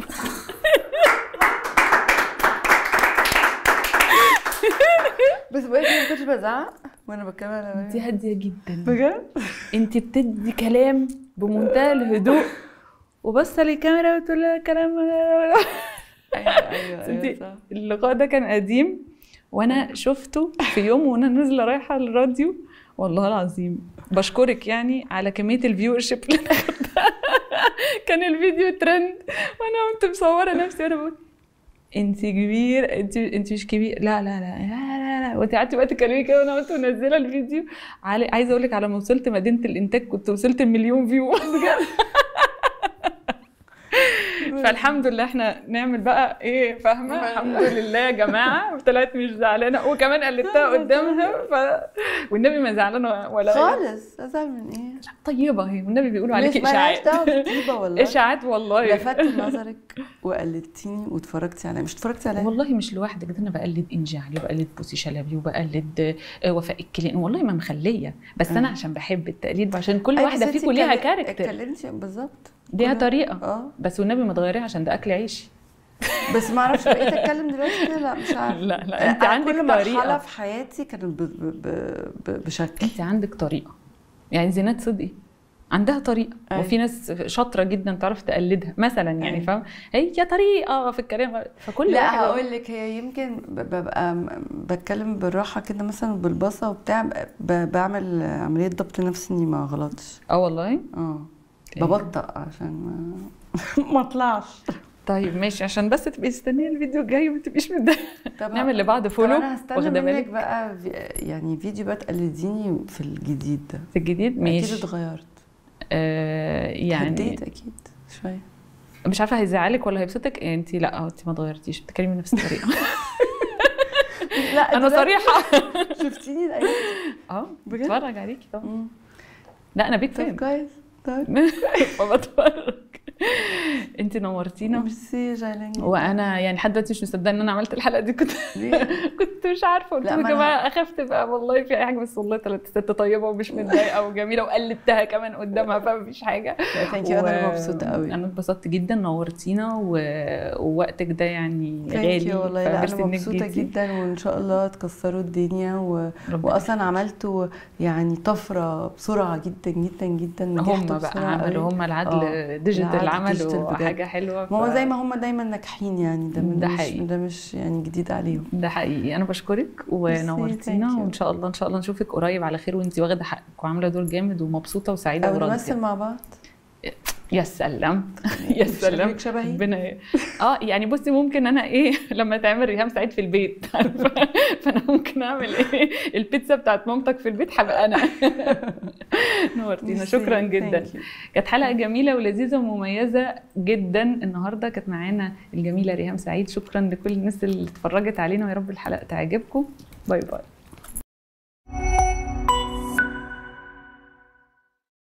بس بقيت ما كنتش بزعق وانا بتكلم على انت هاديه جدا بجد. انت بتدي كلام بمنتهى الهدوء وبصه للكاميرا وتقول لها كلام. ايوه ايوه ايوه. اللقاء ده كان قديم وانا شفته في يوم وانا نازله رايحه الراديو، والله العظيم بشكرك يعني على كميه الفيور شيب اللي انا خدتها. كان الفيديو ترند وانا كنت مصوره نفسي وانا بقول انت كبير، انت انت مش كبير. لا لا لا لا لا, لا. وانت قعدتي بقى تكلمي كده وانا قلت منزله الفيديو. عايزه اقول لك على ما وصلت مدينه الانتاج كنت وصلت المليون فيو بجد. فالحمد لله احنا نعمل بقى ايه، فاهمه؟ الحمد لله يا جماعه طلعت مش زعلانه، وكمان قلدتها قدامها. ف والنبي ما زعلانه ولا خالص. ازعل من ايه؟ طيبه اهي، والنبي بيقولوا عليكي اشاعات. طيبه والله. اشاعات والله. لفتت نظرك وقلدتيني واتفرجتي عليا. مش اتفرجتي عليا والله مش لوحدك، ده انا بقلد انجي علي وبقلد بوسي شلبي وبقلد وفاء الكلين، والله ما مخليه. بس انا عشان بحب التقليد، عشان كل واحده فيكم ليها كاركتر. اتكلمتي بالظبط ليها طريقه. اه بس والنبي ما تغيريها عشان ده اكل عيشي. بس ما اعرفش بقيت اتكلم دلوقتي كده. لا مش عارفه. لا لا انت عندك كل طريقه. مرحله في حياتي كانت ب... ب... ب... بشكل. انت عندك طريقه يعني زينات صدقي عندها طريقه. أي. وفي ناس شاطره جدا تعرف تقلدها مثلا يعني، فاهم؟ هي طريقه في الكلام. فكل لا هقول لك هي يمكن ببقى بتكلم بالراحه كده مثلا بالبصه وبتاع، بعمل عمليه ضبط نفسي اني ما غلطش. اه والله. اه ببطأ عشان ما ما اطلعش. طيب ماشي، عشان بس تبقي مستنيه الفيديو الجاي وما تبقيش متضايقه. نعمل لبعض فولو. انا هستنى منك بقى في يعني فيديو بقى تقلديني في الجديد ده. في الجديد ماشي. اكيد اتغيرت. آه يعني هديت اكيد شويه. مش عارفه هيزعلك ولا هيبسطك. انت لا انت ما اتغيرتيش، بتتكلمي بنفس الطريقه. لا انا صريحه. شفتيني الايام اه بتفرج عليكي طبعا. لا انا بيك فان. كويس طيب. فبتفرج. انت نورتينا. ميرسي جايلين. وانا يعني لحد دلوقتي مش مصدقه ان انا عملت الحلقه دي. كنت كنت مش عارفه. قلت لهم يا جماعه اخاف تبقى والله في اي حاجه، بس والله طلعت ست طيبه ومش متضايقه وجميله وقلبتها كمان قدامها فمفيش حاجه. ثانك يو. انا مبسوطه قوي. انا اتبسطت جدا. نورتينا و... ووقتك ده يعني غالي والله. لا انا مبسوطه جدا وان شاء الله تكسروا الدنيا و... واصلا عملتوا يعني طفره بسرعه جدا جدا جدا. هم بقى عملوا هم العدل ديجيتال، عملوا حاجه حلوه. ما هو زي ما هم دايما ناجحين يعني. ده, ده مش حقيقي. ده مش يعني جديد عليهم. ده حقيقي. انا بشكرك ونورتينا، وان شاء الله ان شاء الله نشوفك قريب على خير وانتي واخده حقك وعامله دور جامد ومبسوطه وسعيده وراضيه. او نمثل مع بعض. يا سلام يا سلام. شبهي ربنا اه يعني بصي ممكن انا ايه لما تعمل ريهام سعيد في البيت عارفه، فانا ممكن اعمل ايه البيتزا بتاعت مامتك في البيت هبقى انا. نورتينا. شكرا جدا. كانت حلقه جميله ولذيذه ومميزه جدا النهارده. كانت معانا الجميله ريهام سعيد. شكرا لكل الناس اللي اتفرجت علينا ويا رب الحلقه تعجبكم. باي باي.